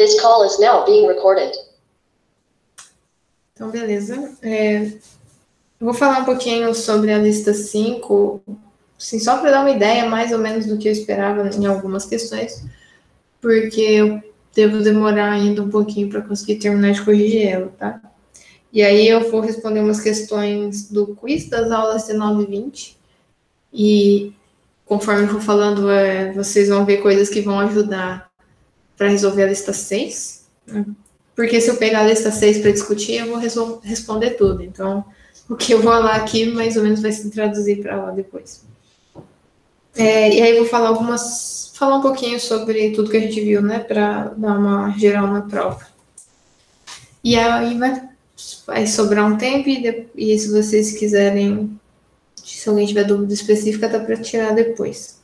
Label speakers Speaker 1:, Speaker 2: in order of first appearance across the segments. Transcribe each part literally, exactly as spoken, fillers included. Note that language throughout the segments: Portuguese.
Speaker 1: This call is now being recorded.
Speaker 2: Então, beleza. É, eu vou falar um pouquinho sobre a lista cinco, assim, só para dar uma ideia mais ou menos do que eu esperava em algumas questões, porque eu devo demorar ainda um pouquinho para conseguir terminar de corrigir ela, tá? E aí eu vou responder umas questões do quiz das aulas dezenove e vinte, e conforme eu for falando, é, vocês vão ver coisas que vão ajudar para resolver a lista seis, né? Porque se eu pegar a lista seis para discutir, eu vou resol- responder tudo. Então, o que eu vou falar aqui, mais ou menos, vai se traduzir para lá depois. É, e aí eu vou falar algumas... Falar um pouquinho sobre tudo que a gente viu, né? Para dar uma geral na prova. E aí vai, vai sobrar um tempo e, de, e se vocês quiserem... Se alguém tiver dúvida específica, dá para tirar depois.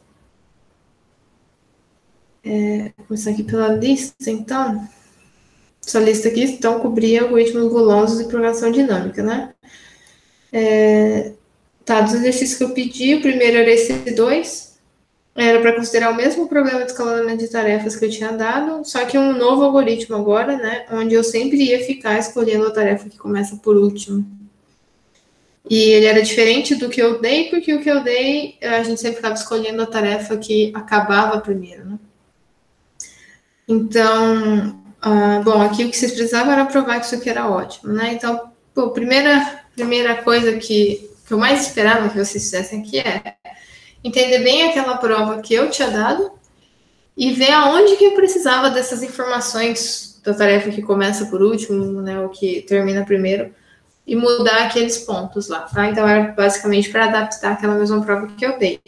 Speaker 2: É, vou começar aqui pela lista, então... Essa lista aqui, então, cobria algoritmos gulosos e programação dinâmica, né? É, tá, dos exercícios que eu pedi, o primeiro era esse dois, era para considerar o mesmo problema de escalonamento de tarefas que eu tinha dado, só que um novo algoritmo agora, né? Onde eu sempre ia ficar escolhendo a tarefa que começa por último. E ele era diferente do que eu dei, porque o que eu dei, a gente sempre ficava escolhendo a tarefa que acabava primeiro, né? Então... Ah, bom, aqui o que vocês precisavam era provar que isso aqui era ótimo, né? Então, a primeira, primeira coisa que, que eu mais esperava que vocês fizessem aqui é entender bem aquela prova que eu tinha dado e ver aonde que eu precisava dessas informações da tarefa que começa por último, né, o que termina primeiro, e mudar aqueles pontos lá, tá? Então, era basicamente para adaptar aquela mesma prova que eu dei.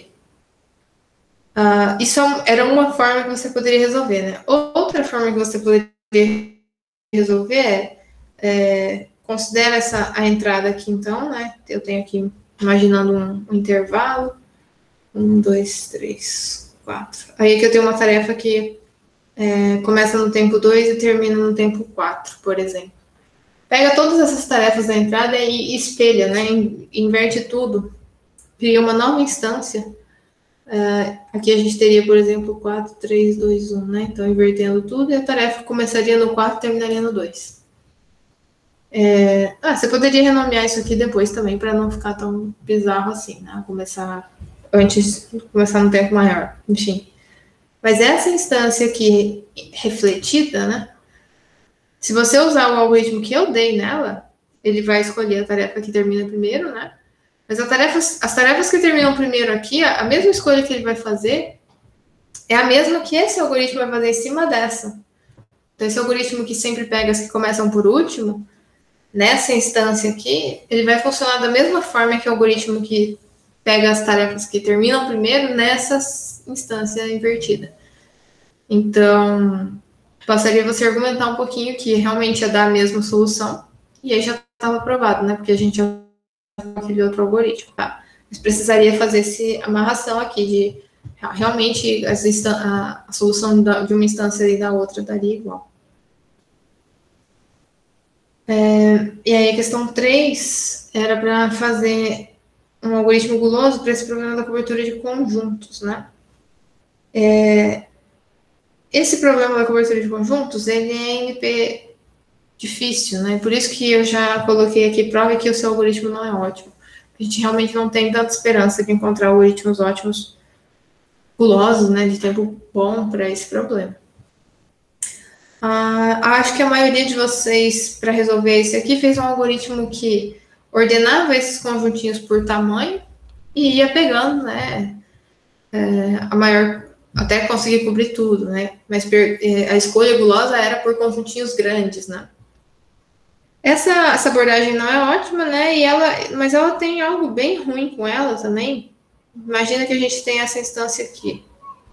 Speaker 2: Uh, isso era uma forma que você poderia resolver, né? Outra forma que você poderia resolver é, é considera essa, a entrada aqui, então, né? Eu tenho aqui, imaginando um, um intervalo. Um, dois, três, quatro. Aí aqui eu tenho uma tarefa que é, começa no tempo dois e termina no tempo quatro, por exemplo. Pega todas essas tarefas da entrada e espelha, né? Inverte tudo. Cria uma nova instância. Uh, aqui a gente teria, por exemplo, quatro, três, dois, um, né? Então, invertendo tudo, e a tarefa começaria no quatro e terminaria no dois. É... Ah, você poderia renomear isso aqui depois também, para não ficar tão bizarro assim, né? Começar antes, começar no tempo maior, enfim. Mas essa instância aqui, refletida, né? Se você usar o algoritmo que eu dei nela, ele vai escolher a tarefa que termina primeiro, né? Mas a tarefa, as tarefas que terminam primeiro aqui, a mesma escolha que ele vai fazer é a mesma que esse algoritmo vai fazer em cima dessa. Então, esse algoritmo que sempre pega as que começam por último, nessa instância aqui, ele vai funcionar da mesma forma que o algoritmo que pega as tarefas que terminam primeiro nessa instância invertida. Então, passaria você argumentar um pouquinho que realmente ia dar a mesma solução, e aí já estava aprovado, né? Porque a gente já aquele outro algoritmo, tá? Mas precisaria fazer essa amarração aqui de realmente a, a solução de uma instância e da outra daria igual. É, e aí a questão três era para fazer um algoritmo guloso para esse problema da cobertura de conjuntos, né? É, esse problema da cobertura de conjuntos, ele é N P difícil, né? Por isso que eu já coloquei aqui prova que o seu algoritmo não é ótimo. A gente realmente não tem tanta esperança de encontrar algoritmos ótimos, gulosos, né, de tempo bom para esse problema. Ah, acho que a maioria de vocês, para resolver esse aqui, fez um algoritmo que ordenava esses conjuntinhos por tamanho e ia pegando, né, é, a maior, até conseguir cobrir tudo, né, mas a escolha gulosa era por conjuntinhos grandes, né. Essa, essa abordagem não é ótima, né? E ela, mas ela tem algo bem ruim com ela também. Imagina que a gente tem essa instância aqui.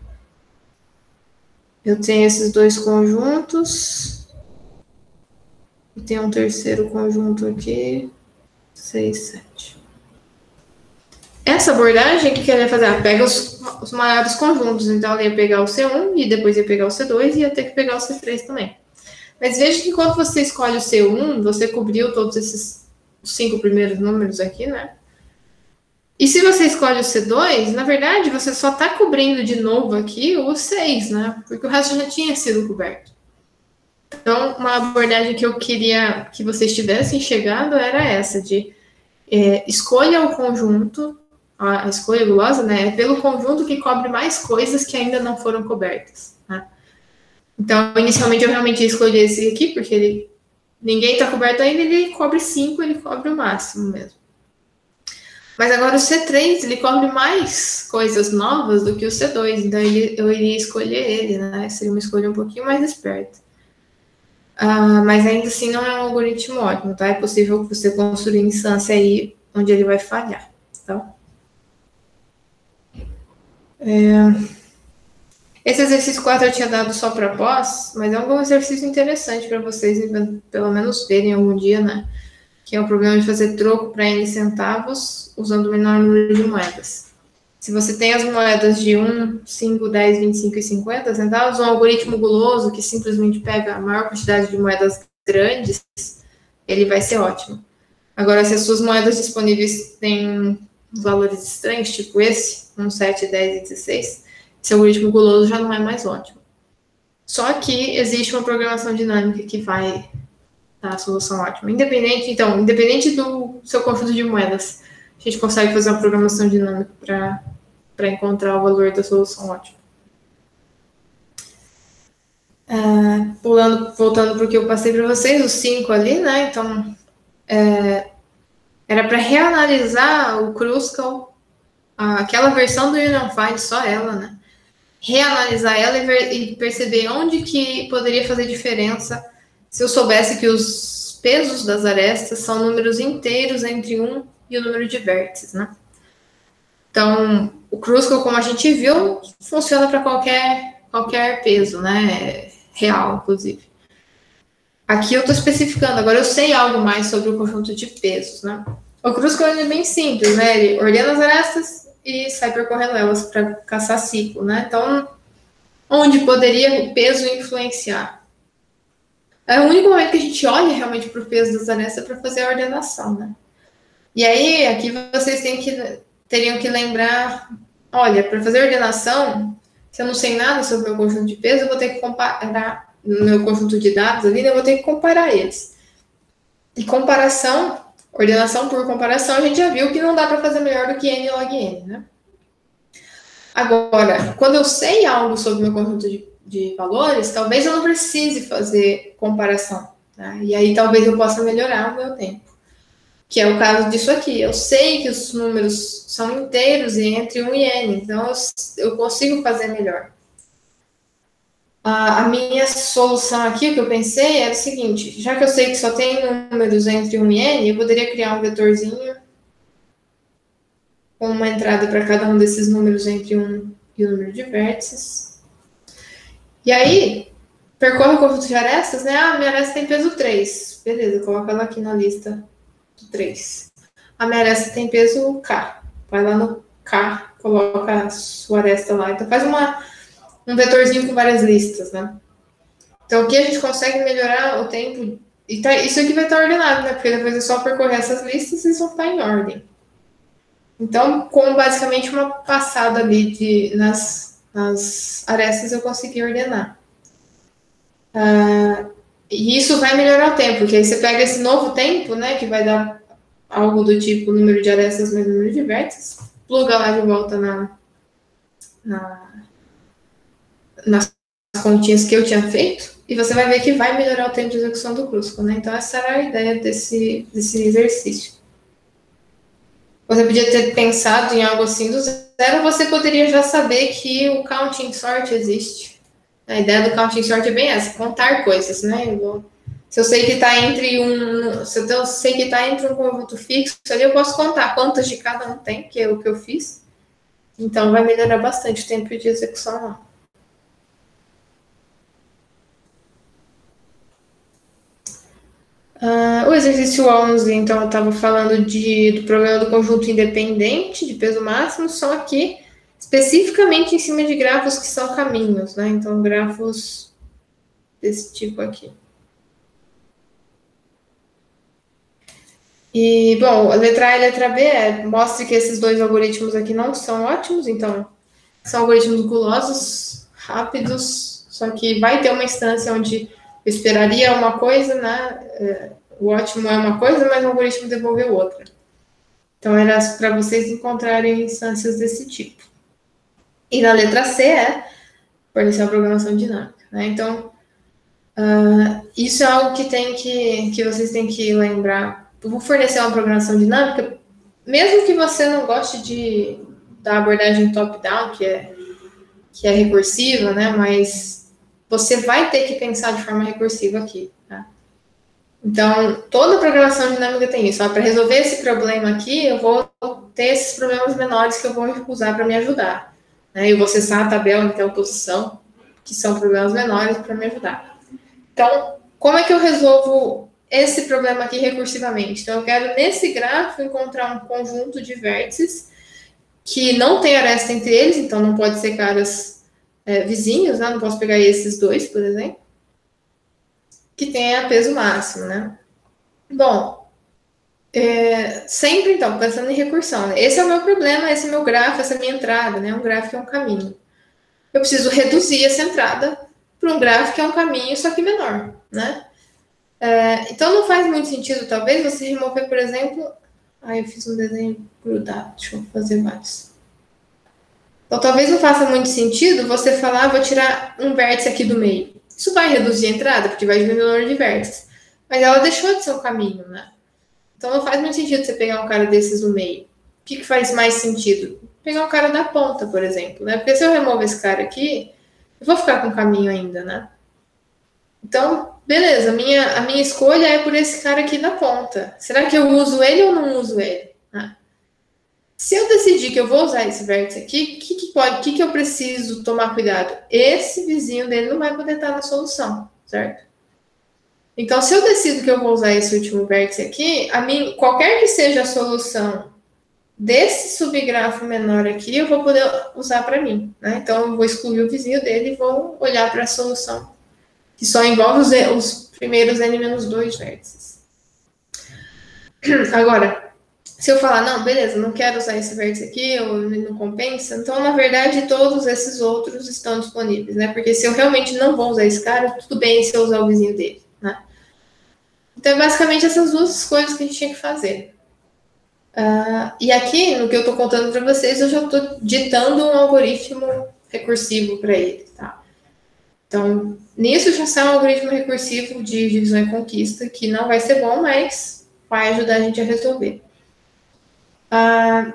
Speaker 2: Eu tenho esses dois conjuntos. E tem um terceiro conjunto aqui. seis, sete. Essa abordagem, o que ela ia fazer? Ela pega os, os maiores conjuntos. Então, ela ia pegar o C um e depois ia pegar o C dois e ia ter que pegar o C três também. Mas veja que quando você escolhe o C um, você cobriu todos esses cinco primeiros números aqui, né? E se você escolhe o C dois, na verdade, você só está cobrindo de novo aqui o seis, né? Porque o resto já tinha sido coberto. Então, uma abordagem que eu queria que vocês tivessem chegado era essa, de é, escolha o conjunto, a, a escolha gulosa, né, é pelo conjunto que cobre mais coisas que ainda não foram cobertas, né? Então, inicialmente eu realmente escolhi esse aqui, porque ele, ninguém está coberto ainda, ele cobre cinco, ele cobre o máximo mesmo. Mas agora o C três, ele cobre mais coisas novas do que o C dois, então ele, eu iria escolher ele, né? Seria uma escolha um pouquinho mais esperta. Uh, mas ainda assim não é um algoritmo ótimo, tá? É possível que você construir instância aí onde ele vai falhar, tá? É... Esse exercício quatro eu tinha dado só para pós, mas é um exercício interessante para vocês pelo menos verem algum dia, né? Que é o problema de fazer troco para N centavos usando o menor número de moedas. Se você tem as moedas de um, cinco, dez, vinte e cinco e cinquenta centavos, um algoritmo guloso que simplesmente pega a maior quantidade de moedas grandes, ele vai ser ótimo. Agora, se as suas moedas disponíveis têm valores estranhos, tipo esse, um, sete, dez e dezesseis, esse algoritmo guloso já não é mais ótimo. Só que existe uma programação dinâmica que vai dar a solução ótima. Independente, então, independente do seu conjunto de moedas, a gente consegue fazer uma programação dinâmica para encontrar o valor da solução ótima. Uh, pulando, voltando para o que eu passei para vocês, os cinco ali, né? Então, é, era para reanalisar o Kruskal, aquela versão do UnionFind, só ela, né? Reanalisar ela e, ver, e perceber onde que poderia fazer diferença se eu soubesse que os pesos das arestas são números inteiros entre um e o número de vértices, né? Então, o Kruskal, como a gente viu, funciona para qualquer, qualquer peso, né? Real, inclusive. Aqui eu estou especificando, agora eu sei algo mais sobre o conjunto de pesos, né? O Kruskal é bem simples, né? Ele ordena as arestas e sai percorrendo elas para caçar ciclo, né? Então, onde poderia o peso influenciar? É o único momento que a gente olha realmente para o peso das arestas para fazer a ordenação, né? E aí, aqui vocês têm que, teriam que lembrar, olha, para fazer a ordenação, se eu não sei nada sobre o meu conjunto de peso, eu vou ter que comparar, no meu conjunto de dados ali, eu vou ter que comparar eles. E comparação, ordenação por comparação, a gente já viu que não dá para fazer melhor do que n log n, né? Agora, quando eu sei algo sobre o meu conjunto de, de valores, talvez eu não precise fazer comparação, tá? E aí talvez eu possa melhorar o meu tempo. Que é o caso disso aqui. Eu sei que os números são inteiros e entre um e n, então eu, eu consigo fazer melhor. A, a minha solução aqui, o que eu pensei, era o seguinte, já que eu sei que só tem números entre um e n, eu poderia criar um vetorzinho com uma entrada para cada um desses números entre um e o número de vértices. E aí, percorre o conjunto de arestas, né? Ah, minha aresta tem peso três. Beleza, coloca ela aqui na lista do três. A minha aresta tem peso K. Vai lá no K, coloca a sua aresta lá. Então, faz uma, um vetorzinho com várias listas, né? Então, aqui a gente consegue melhorar o tempo. E tá, isso aqui vai estar ordenado, né? Porque depois é só percorrer essas listas e eles vão estar em ordem. Então, com basicamente uma passada ali de, nas, nas arestas, eu consegui ordenar. Uh, e isso vai melhorar o tempo, porque aí você pega esse novo tempo, né, que vai dar algo do tipo número de arestas mais número de vértices, pluga lá de volta na, na, nas continhas que eu tinha feito, e você vai ver que vai melhorar o tempo de execução do Kruskal, né? Então, essa era a ideia desse, desse exercício. Você podia ter pensado em algo assim do zero, você poderia já saber que o counting sort existe. A ideia do counting sort é bem essa, contar coisas, né? Eu, se eu sei que está entre um, se eu sei que está entre um conjunto fixo, ali eu posso contar quantas de cada um tem, que é o que eu fiz. Então vai melhorar bastante o tempo de execução lá. Uh, o exercício onze, então, eu estava falando de, do problema do conjunto independente de peso máximo, só que especificamente em cima de grafos que são caminhos, né? Então, grafos desse tipo aqui. E, bom, a letra A e a letra B é, mostra que esses dois algoritmos aqui não são ótimos, então, são algoritmos gulosos, rápidos, só que vai ter uma instância onde Eu esperaria uma coisa, né? É, o ótimo é uma coisa, mas o algoritmo devolveu outra. Então, era para vocês encontrarem instâncias desse tipo. E na letra C é fornecer uma programação dinâmica, né? Então, uh, isso é algo que, tem que, que vocês têm que lembrar. Eu vou fornecer uma programação dinâmica, mesmo que você não goste de, da abordagem top-down, que é, que é recursiva, né? Mas você vai ter que pensar de forma recursiva aqui, tá? Então, toda programação dinâmica tem isso. Para resolver esse problema aqui, eu vou ter esses problemas menores que eu vou usar para me ajudar. Né? Eu vou acessar a tabela onde tem a oposição, que são problemas menores, para me ajudar. Então, como é que eu resolvo esse problema aqui recursivamente? Então, eu quero, nesse gráfico, encontrar um conjunto de vértices que não tem aresta entre eles, então não pode ser caras é, vizinhos, né? Não posso pegar esses dois, por exemplo, que tenha peso máximo, né? Bom, é, sempre, então, pensando em recursão, né? Esse é o meu problema, esse é o meu grafo, essa é a minha entrada, né? Um gráfico é um caminho. Eu preciso reduzir essa entrada para um gráfico que é um caminho, só que menor, né? É, então, não faz muito sentido, talvez, você remover, por exemplo... Ah, eu fiz um desenho grudado, deixa eu fazer vários. Então, talvez não faça muito sentido você falar, ah, vou tirar um vértice aqui do meio. Isso vai reduzir a entrada, porque vai diminuir o número de vértices. Mas ela deixou de ser um caminho, né? Então, não faz muito sentido você pegar um cara desses no meio. O que, que faz mais sentido? Pegar um cara da ponta, por exemplo, né? Porque se eu remover esse cara aqui, eu vou ficar com o caminho ainda, né? Então, beleza, a minha, a minha escolha é por esse cara aqui da ponta. Será que eu uso ele ou não uso ele? Né? Se eu decidir que eu vou usar esse vértice aqui, o que, que, pode, que, que eu preciso tomar cuidado? Esse vizinho dele não vai poder estar na solução, certo? Então, se eu decido que eu vou usar esse último vértice aqui, a mim, qualquer que seja a solução desse subgrafo menor aqui, eu vou poder usar para mim. Né? Então, eu vou excluir o vizinho dele e vou olhar para a solução, que só envolve os, os primeiros N menos dois vértices. Agora, se eu falar, não, beleza, não quero usar esse vértice aqui, ou não compensa, então, na verdade, todos esses outros estão disponíveis, né? Porque se eu realmente não vou usar esse cara, tudo bem se eu usar o vizinho dele, né? Então, é basicamente essas duas coisas que a gente tinha que fazer. Uh, e aqui, no que eu estou contando para vocês, eu já estou ditando um algoritmo recursivo para ele, tá? Então, nisso já sai um algoritmo recursivo de divisão e conquista, que não vai ser bom, mas vai ajudar a gente a resolver. Uh,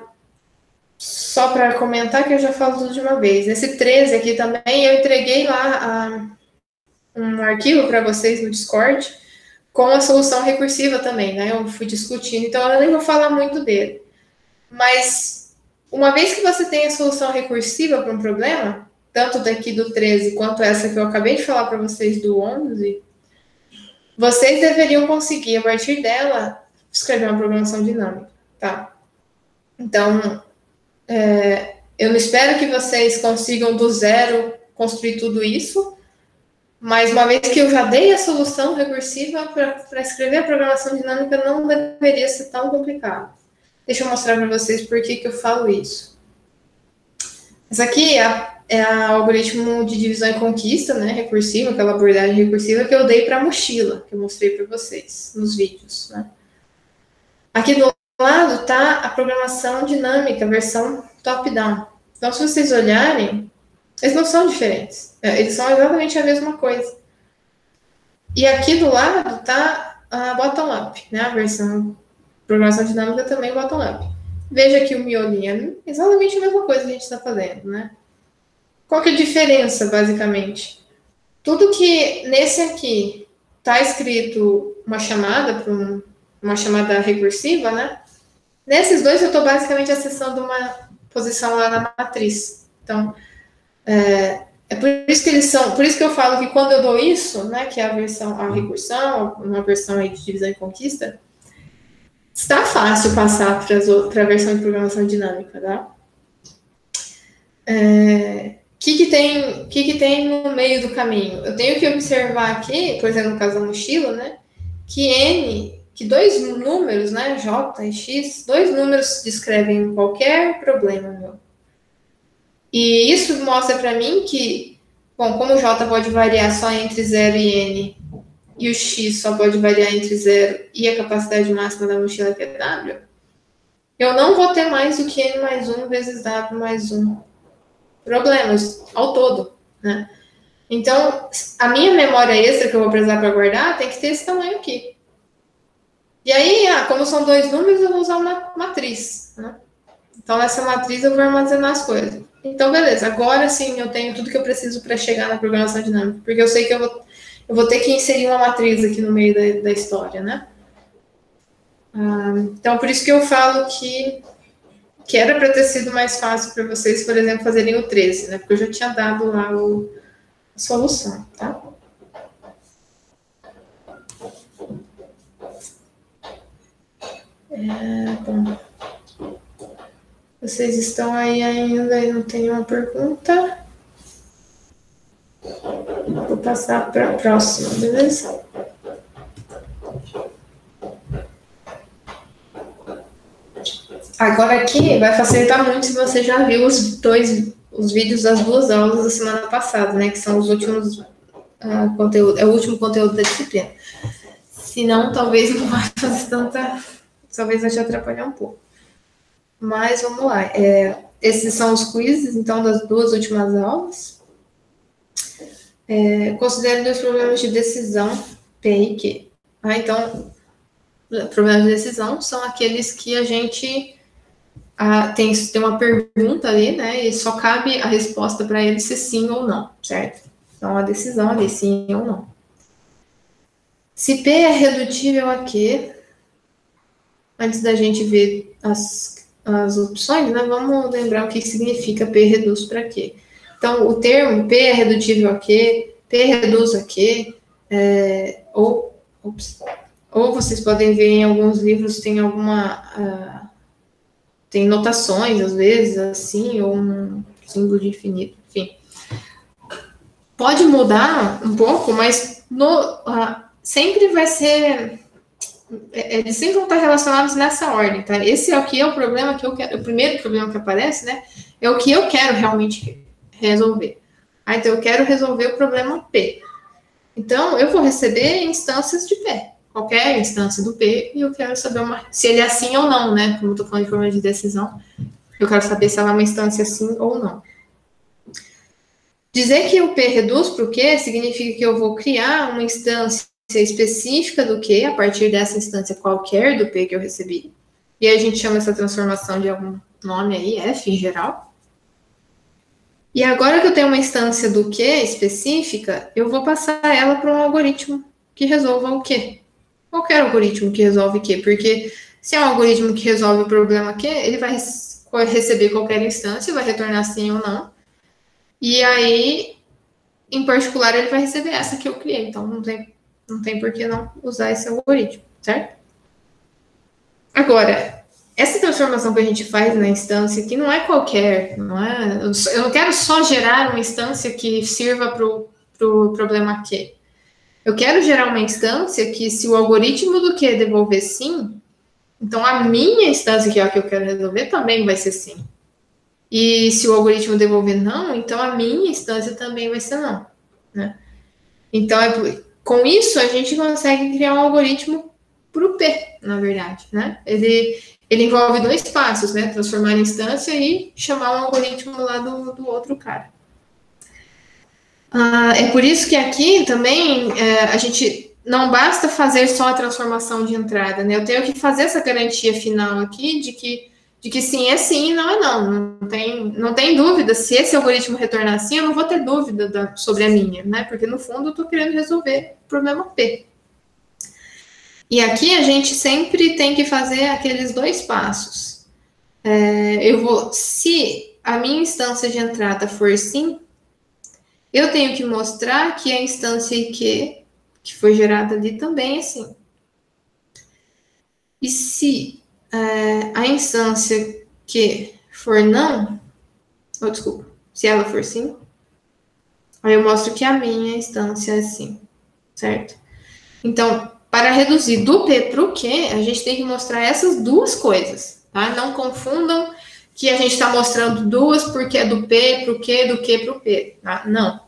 Speaker 2: só para comentar que eu já falo tudo de uma vez. Esse treze aqui também, eu entreguei lá uh, um arquivo para vocês no Discord, com a solução recursiva também, né? Eu fui discutindo, então eu nem vou falar muito dele. Mas, uma vez que você tem a solução recursiva para um problema, tanto daqui do treze quanto essa que eu acabei de falar para vocês do onze, vocês deveriam conseguir, a partir dela, escrever uma programação dinâmica, tá? Então, é, eu não espero que vocês consigam do zero construir tudo isso, mas uma vez que eu já dei a solução recursiva para escrever a programação dinâmica, não deveria ser tão complicado. Deixa eu mostrar para vocês por que, que eu falo isso. Essa aqui é é o algoritmo de divisão e conquista, né, recursivo, aquela abordagem recursiva que eu dei para a mochila, que eu mostrei para vocês nos vídeos. Né? Aqui do lado está a programação dinâmica, versão top-down. Então, se vocês olharem, eles não são diferentes. Eles são exatamente a mesma coisa. E aqui do lado está a bottom-up, né? A versão programação dinâmica também bottom-up. Veja aqui o miolinho, é exatamente a mesma coisa que a gente está fazendo, né? Qual que é a diferença, basicamente? Tudo que nesse aqui está escrito uma chamada, para um, uma chamada recursiva, né? Nesses dois eu estou basicamente acessando uma posição lá na matriz. Então, é, é por isso que eles são, por isso que eu falo que quando eu dou isso, né, que é a versão, a recursão, uma versão aí de divisão e conquista, está fácil passar para a versão de programação dinâmica, tá? É, O que, que, tem, que, que tem no meio do caminho? Eu tenho que observar aqui, por exemplo, no caso da mochila, né? Que N, que dois números, né? J e X, dois números descrevem qualquer problema meu. E isso mostra para mim que, bom, como o J pode variar só entre zero e N, e o x só pode variar entre zero e a capacidade máxima da mochila que é W, eu não vou ter mais do que n mais um vezes W mais um problemas ao todo, né? Então, a minha memória extra que eu vou precisar para guardar tem que ter esse tamanho aqui. E aí, ah, como são dois números, eu vou usar uma matriz, né? Então, nessa matriz eu vou armazenar as coisas. Então, beleza. Agora sim eu tenho tudo que eu preciso para chegar na programação dinâmica. Porque eu sei que eu vou, eu vou ter que inserir uma matriz aqui no meio da, da história, né? Ah, então, por isso que eu falo que, que era para ter sido mais fácil para vocês, por exemplo, fazerem o treze, né? Porque eu já tinha dado lá o, a solução, tá? É, bom. Vocês estão aí ainda e não tem uma pergunta? Vou passar para a próxima, beleza? Agora aqui vai facilitar muito se você já viu os dois os vídeos das duas aulas da semana passada, né? Que são os últimos uh, conteúdo, é o último conteúdo da disciplina. Se não, talvez não vai fazer tanta, talvez vai te atrapalhar um pouco. Mas vamos lá. É, esses são os quizzes, então, das duas últimas aulas. É, considere dois problemas de decisão, P e Q. Ah, então, problemas de decisão são aqueles que a gente ah, tem, tem uma pergunta ali, né? E só cabe a resposta para ele ser sim ou não, certo? Então, a decisão ali, sim ou não. Se P é redutível a Q, antes da gente ver as as opções, né, vamos lembrar o que significa P reduz para Q. Então, o termo P é redutível a Q, P reduz a Q, é, ou, ops, ou vocês podem ver em alguns livros, tem alguma, uh, tem notações, às vezes, assim, ou um símbolo de infinito, enfim. Pode mudar um pouco, mas no, uh, sempre vai ser... Eles sempre vão estar relacionados nessa ordem, tá? Esse é o que é o problema que eu quero, o primeiro problema que aparece, né? É o que eu quero realmente resolver. Ah, então eu quero resolver o problema P. Então, eu vou receber instâncias de P, qualquer instância do P, e eu quero saber uma, se ele é assim ou não, né? Como eu estou falando de problema de decisão, eu quero saber se ela é uma instância assim ou não. Dizer que o P reduz para o Q significa que eu vou criar uma instância específica do Q, a partir dessa instância qualquer do P que eu recebi. E aí a gente chama essa transformação de algum nome aí, F em geral. E agora que eu tenho uma instância do Q específica, eu vou passar ela para um algoritmo que resolva o Q. Qualquer algoritmo que resolve o Q, porque se é um algoritmo que resolve o problema Q, ele vai receber qualquer instância, vai retornar sim ou não. E aí, em particular, ele vai receber essa que eu criei. Então, não tem Não tem por que não usar esse algoritmo, certo? Agora, essa transformação que a gente faz na instância aqui não é qualquer, não é? Eu não quero só gerar uma instância que sirva para o pro problema Q. Eu quero gerar uma instância que, se o algoritmo do Q devolver sim, então a minha instância, que é a que eu quero resolver, também vai ser sim. E se o algoritmo devolver não, então a minha instância também vai ser não, né? Então, é por Com isso, a gente consegue criar um algoritmo para o P, na verdade, né? Ele, ele envolve dois passos, né? Transformar em instância e chamar um algoritmo lá do, do outro cara. Ah, é por isso que aqui também é, a gente não basta fazer só a transformação de entrada, né? Eu tenho que fazer essa garantia final aqui de que, de que sim é sim e não é não. Não tem, não tem dúvida. Se esse algoritmo retornar sim, eu não vou ter dúvida da, sobre a minha, né? Porque, no fundo, eu estou querendo resolver o problema P. E aqui a gente sempre tem que fazer aqueles dois passos. É, eu vou, se a minha instância de entrada for sim, eu tenho que mostrar que a instância I Q, que foi gerada ali, também é sim. E se é, a instância Q for não, oh, desculpa, se ela for sim, aí eu mostro que a minha instância é sim, certo? Então, para reduzir do P para o Q, a gente tem que mostrar essas duas coisas, tá? Não confundam que a gente está mostrando duas porque é do P para o Q, do Q para o P, tá? Não.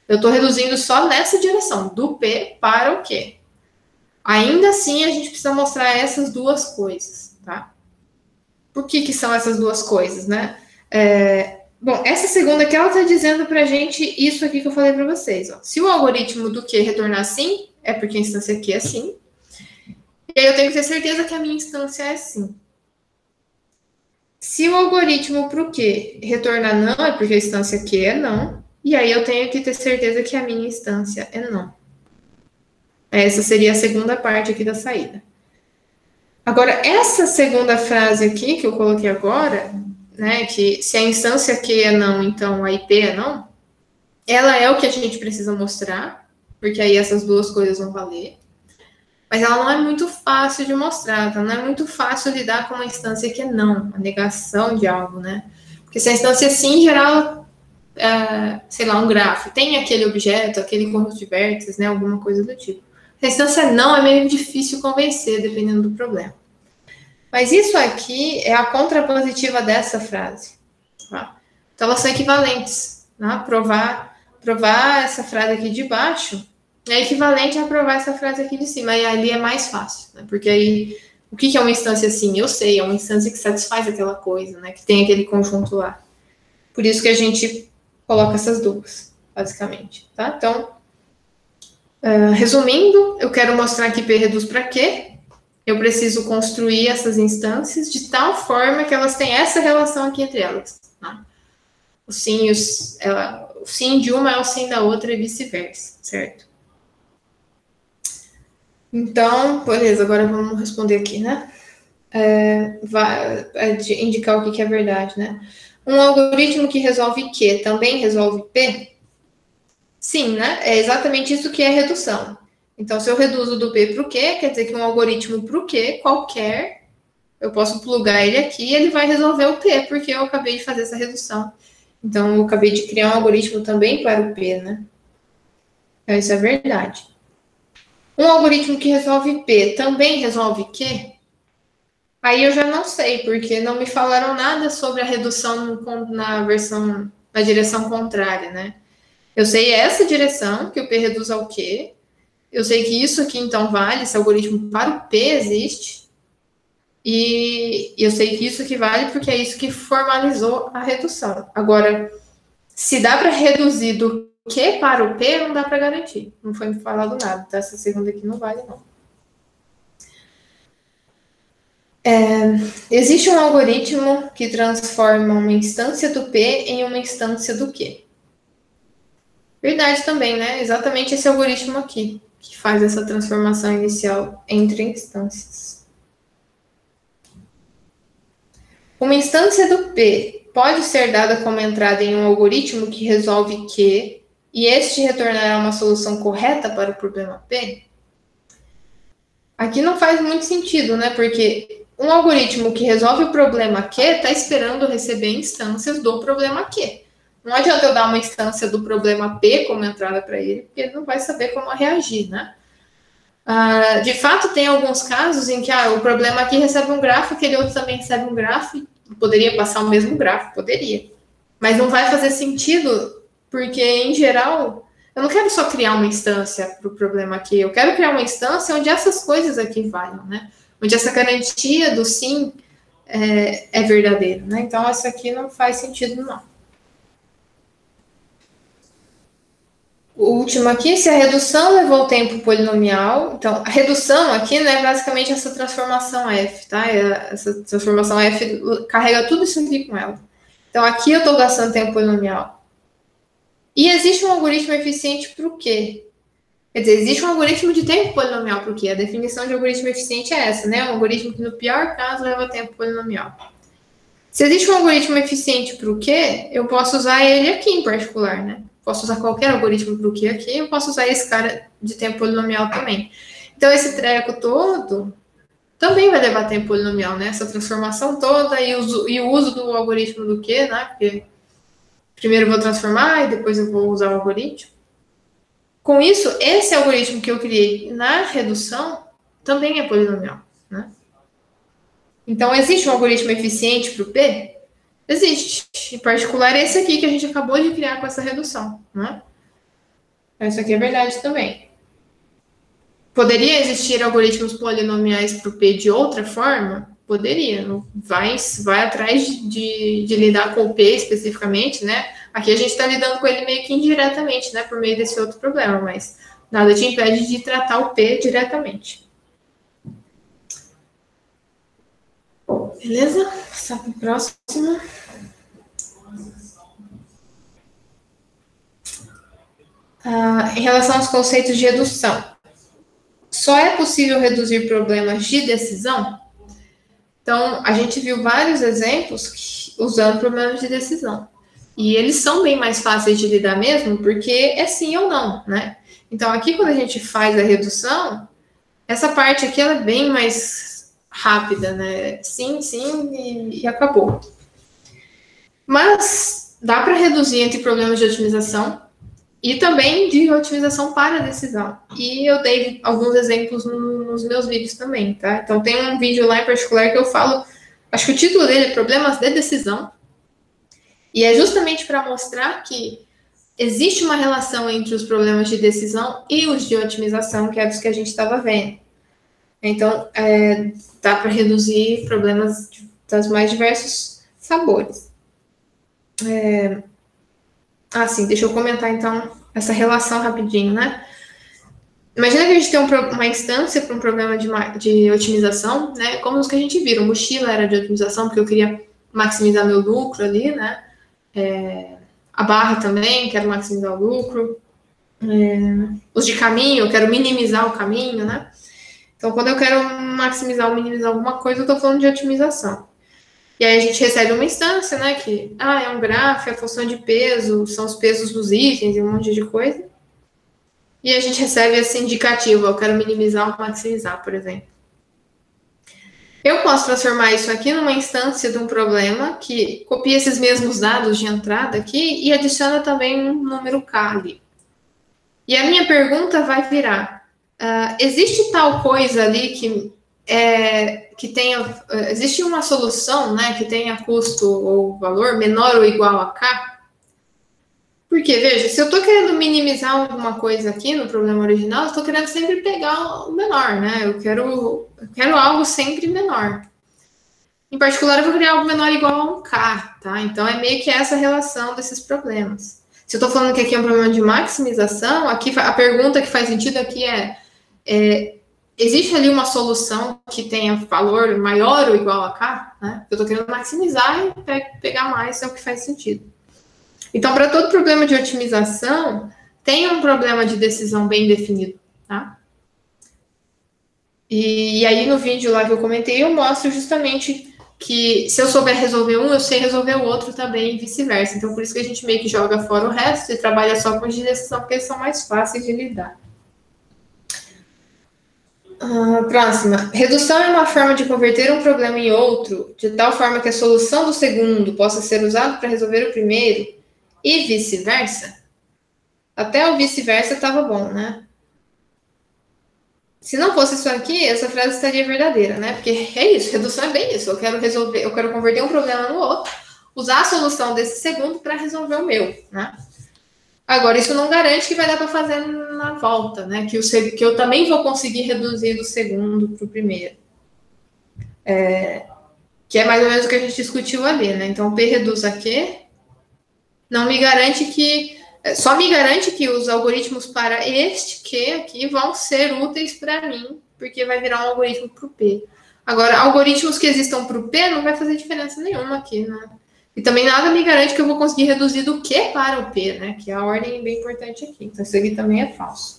Speaker 2: Eu estou reduzindo só nessa direção, do P para o Q. Ainda assim, a gente precisa mostrar essas duas coisas, tá? Por que que são essas duas coisas, né? É, bom, essa segunda aqui, ela está dizendo para a gente isso aqui que eu falei para vocês. Ó. Se o algoritmo do Q retornar sim, é porque a instância Q é sim. E aí eu tenho que ter certeza que a minha instância é sim. Se o algoritmo para o Q retornar não, é porque a instância Q é não. E aí eu tenho que ter certeza que a minha instância é não. Essa seria a segunda parte aqui da saída. Agora, essa segunda frase aqui que eu coloquei agora, né, que se a instância Q é não, então a I P é não, ela é o que a gente precisa mostrar, porque aí essas duas coisas vão valer. Mas ela não é muito fácil de mostrar, tá? Não é muito fácil lidar com uma instância que é não, a negação de algo, né? Porque se a instância sim, em geral, é, sei lá, um grafo, tem aquele objeto, aquele conjunto de vértices, né? Alguma coisa do tipo. Se a instância não, é meio difícil convencer, dependendo do problema. Mas isso aqui é a contrapositiva dessa frase. Tá? Então, elas são equivalentes. Né? Provar, provar essa frase aqui de baixo é equivalente a provar essa frase aqui de cima. E ali é mais fácil. Né? Porque aí, o que é uma instância assim? Eu sei, é uma instância que satisfaz aquela coisa, né? Que tem aquele conjunto lá. Por isso que a gente coloca essas duas, basicamente. Tá? Então, uh, resumindo, eu quero mostrar que P reduz para Q. Eu preciso construir essas instâncias de tal forma que elas têm essa relação aqui entre elas. Tá? O, sim, os, ela, o sim de uma é o sim da outra e vice-versa, certo? Então, beleza, agora vamos responder aqui, né? É, vai, é indicar o que, que é verdade, né? Um algoritmo que resolve Q também resolve P? Sim, né? É exatamente isso que é redução. Então, se eu reduzo do P para o Q, quer dizer que um algoritmo para o Q, qualquer, eu posso plugar ele aqui e ele vai resolver o P, porque eu acabei de fazer essa redução. Então, eu acabei de criar um algoritmo também para o P, né? Então, isso é verdade. Um algoritmo que resolve P também resolve Q? Aí eu já não sei, porque não me falaram nada sobre a redução na versão, na direção contrária, né? Eu sei essa direção, que o P reduz ao Q. Eu sei que isso aqui, então, vale, esse algoritmo para o P existe. E eu sei que isso aqui vale porque é isso que formalizou a redução. Agora, se dá para reduzir do Q para o P, não dá para garantir. Não foi me falado nada, tá? Essa segunda aqui não vale, não. É, existe um algoritmo que transforma uma instância do P em uma instância do Q. Verdade também, né? Exatamente esse algoritmo aqui, que faz essa transformação inicial entre instâncias. Uma instância do P pode ser dada como entrada em um algoritmo que resolve Q e este retornará uma solução correta para o problema P? Aqui não faz muito sentido, né? Porque um algoritmo que resolve o problema Q está esperando receber instâncias do problema Q. Não adianta eu dar uma instância do problema P como entrada para ele, porque ele não vai saber como reagir, né? Uh, de fato, tem alguns casos em que ah, o problema aqui recebe um grafo, aquele outro também recebe um grafo, poderia passar o mesmo grafo, poderia. Mas não vai fazer sentido, porque, em geral, eu não quero só criar uma instância para o problema aqui, eu quero criar uma instância onde essas coisas aqui valham, né? Onde essa garantia do sim é, é verdadeira, né? Então, essa aqui não faz sentido, não. O último aqui, se a redução levou o tempo polinomial, então, a redução aqui, né, é basicamente essa transformação F, tá? Essa transformação F carrega tudo isso aqui com ela. Então, aqui eu estou gastando tempo polinomial. E existe um algoritmo eficiente para o quê? Quer dizer, existe um algoritmo de tempo polinomial para o quê? A definição de algoritmo eficiente é essa, né? Um algoritmo que, no pior caso, leva tempo polinomial. Se existe um algoritmo eficiente para o quê, eu posso usar ele aqui em particular, né? Posso usar qualquer algoritmo para o que aqui, eu posso usar esse cara de tempo polinomial também. Então, esse treco todo também vai levar tempo polinomial, né? Essa transformação toda e, uso, e o uso do algoritmo do que, né? Porque primeiro eu vou transformar e depois eu vou usar o algoritmo. Com isso, esse algoritmo que eu criei na redução também é polinomial, né? Então, existe um algoritmo eficiente para o P? Existe. Em particular, esse aqui que a gente acabou de criar com essa redução, né? Isso aqui é verdade também. Poderia existir algoritmos polinomiais para o P de outra forma? Poderia. Vai, vai atrás de, de lidar com o P especificamente, né? Aqui a gente está lidando com ele meio que indiretamente, né? Por meio desse outro problema, mas nada te impede de tratar o P diretamente. Beleza? Passar para o próximo. Ah, em relação aos conceitos de redução, só é possível reduzir problemas de decisão? Então, a gente viu vários exemplos usando problemas de decisão. E eles são bem mais fáceis de lidar mesmo, porque é sim ou não, né? Então, aqui quando a gente faz a redução, essa parte aqui ela é bem mais rápida, né? Sim, sim e, e acabou. Mas dá para reduzir entre problemas de otimização e também de otimização para decisão. E eu dei alguns exemplos nos meus vídeos também, tá? Então tem um vídeo lá em particular que eu falo, acho que o título dele é Problemas de Decisão, e é justamente para mostrar que existe uma relação entre os problemas de decisão e os de otimização, que é dos que a gente estava vendo. Então, é, dá para reduzir problemas dos mais diversos sabores. É... Ah, sim, deixa eu comentar, então, essa relação rapidinho, né? Imagina que a gente tem um, uma instância para um problema de, de otimização, né? Como os que a gente viu, o mochila era de otimização, porque eu queria maximizar meu lucro ali, né? É, a barra também, quero maximizar o lucro. É, os de caminho, eu quero minimizar o caminho, né? Então, quando eu quero maximizar ou minimizar alguma coisa, eu estou falando de otimização. E aí a gente recebe uma instância, né, que ah, é um grafo, é a função de peso, são os pesos dos itens e um monte de coisa. E a gente recebe esse indicativo, eu quero minimizar ou maximizar, por exemplo. Eu posso transformar isso aqui numa instância de um problema que copia esses mesmos dados de entrada aqui e adiciona também um número K ali. E a minha pergunta vai virar, uh, existe tal coisa ali que, é, que tenha, uh, existe uma solução, né, que tenha custo ou valor menor ou igual a K? Porque, veja, se eu estou querendo minimizar alguma coisa aqui no problema original, eu estou querendo sempre pegar o menor, né? Eu quero, eu quero algo sempre menor. Em particular, eu vou criar algo menor igual a um K, tá? Então, é meio que essa relação desses problemas. Se eu estou falando que aqui é um problema de maximização, aqui a pergunta que faz sentido aqui é, é existe ali uma solução que tenha valor maior ou igual a K, né? Eu estou querendo maximizar e pegar mais, é o que faz sentido. Então, para todo problema de otimização, tem um problema de decisão bem definido, tá? E, e aí, no vídeo lá que eu comentei, eu mostro justamente que se eu souber resolver um, eu sei resolver o outro também e vice-versa. Então, por isso que a gente meio que joga fora o resto e trabalha só com os de decisão, porque eles são mais fáceis de lidar. Uh, próxima. Redução é uma forma de converter um problema em outro, de tal forma que a solução do segundo possa ser usada para resolver o primeiro, e vice-versa. Até o vice-versa estava bom, né? Se não fosse isso aqui, essa frase estaria verdadeira, né? Porque é isso, redução é bem isso. Eu quero resolver, eu quero converter um problema no outro, usar a solução desse segundo para resolver o meu, né? Agora, isso não garante que vai dar para fazer na volta, né? Que, o, que eu também vou conseguir reduzir do segundo para o primeiro. É, que é mais ou menos o que a gente discutiu ali, né? Então, P reduz a Q não me garante que... Só me garante que os algoritmos para este Q aqui vão ser úteis para mim, porque vai virar um algoritmo para o P. Agora, algoritmos que existam para o P não vai fazer diferença nenhuma aqui, né? E também nada me garante que eu vou conseguir reduzir do Q para o P, né? Que a ordem é bem importante aqui. Então, isso aqui também é falso.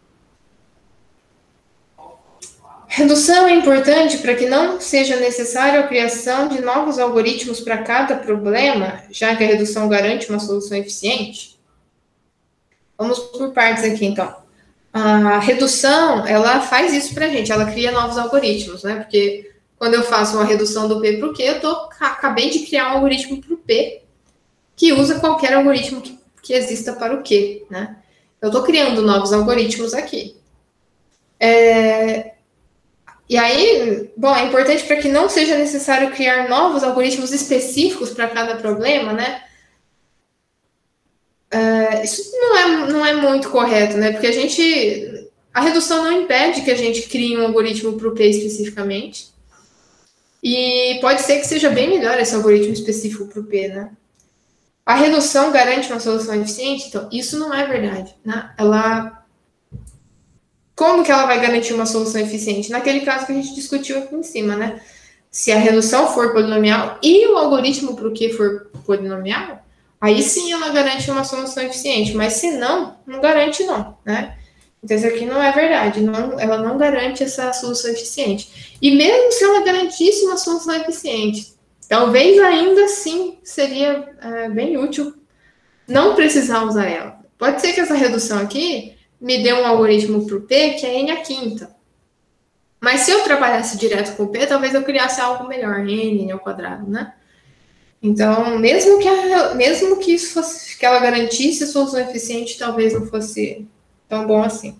Speaker 2: Redução é importante para que não seja necessária a criação de novos algoritmos para cada problema, já que a redução garante uma solução eficiente. Vamos por partes aqui, então. A redução, ela faz isso para a gente, ela cria novos algoritmos, né? Porque quando eu faço uma redução do P para o Q, eu tô, acabei de criar um algoritmo para o P, que usa qualquer algoritmo que, que exista para o Q, né? Eu estou criando novos algoritmos aqui. É... E aí, bom, é importante para que não seja necessário criar novos algoritmos específicos para cada problema, né? Uh, isso não é, não é muito correto, né? Porque a gente... A redução não impede que a gente crie um algoritmo para o P especificamente. E pode ser que seja bem melhor esse algoritmo específico para o P, né? A redução garante uma solução eficiente? Então, isso não é verdade, né? Ela... Como que ela vai garantir uma solução eficiente? Naquele caso que a gente discutiu aqui em cima, né? Se a redução for polinomial e o algoritmo para o Q for polinomial, aí sim ela garante uma solução eficiente, mas se não, não garante não, né? Então isso aqui não é verdade, não, ela não garante essa solução eficiente. E mesmo se ela garantisse uma solução eficiente, talvez ainda assim seria é, bem útil não precisar usar ela. Pode ser que essa redução aqui me dê um algoritmo para o P que é n a quinta. Mas se eu trabalhasse direto com o P, talvez eu criasse algo melhor, n, n ao quadrado, né? Então, mesmo que, a, mesmo que isso fosse, que ela garantisse a solução eficiente, talvez não fosse tão bom assim.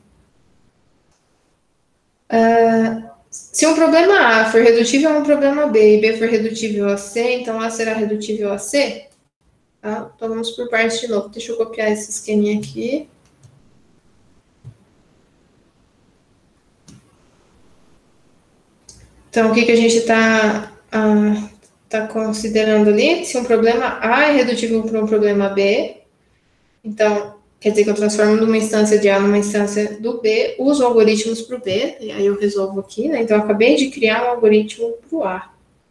Speaker 2: Uh, se um problema A for redutível a um problema B e B for redutível a C, então A será redutível a C? Tá? Então, vamos por partes de novo. Deixa eu copiar esse esqueminha aqui. Então, o que, que a gente está uh, tá considerando ali? Se um problema A é redutível para um problema B, então, quer dizer que eu transformo numa instância de A numa instância do B, uso algoritmos para o B, e aí eu resolvo aqui, né? Então, eu acabei de criar um algoritmo para o A.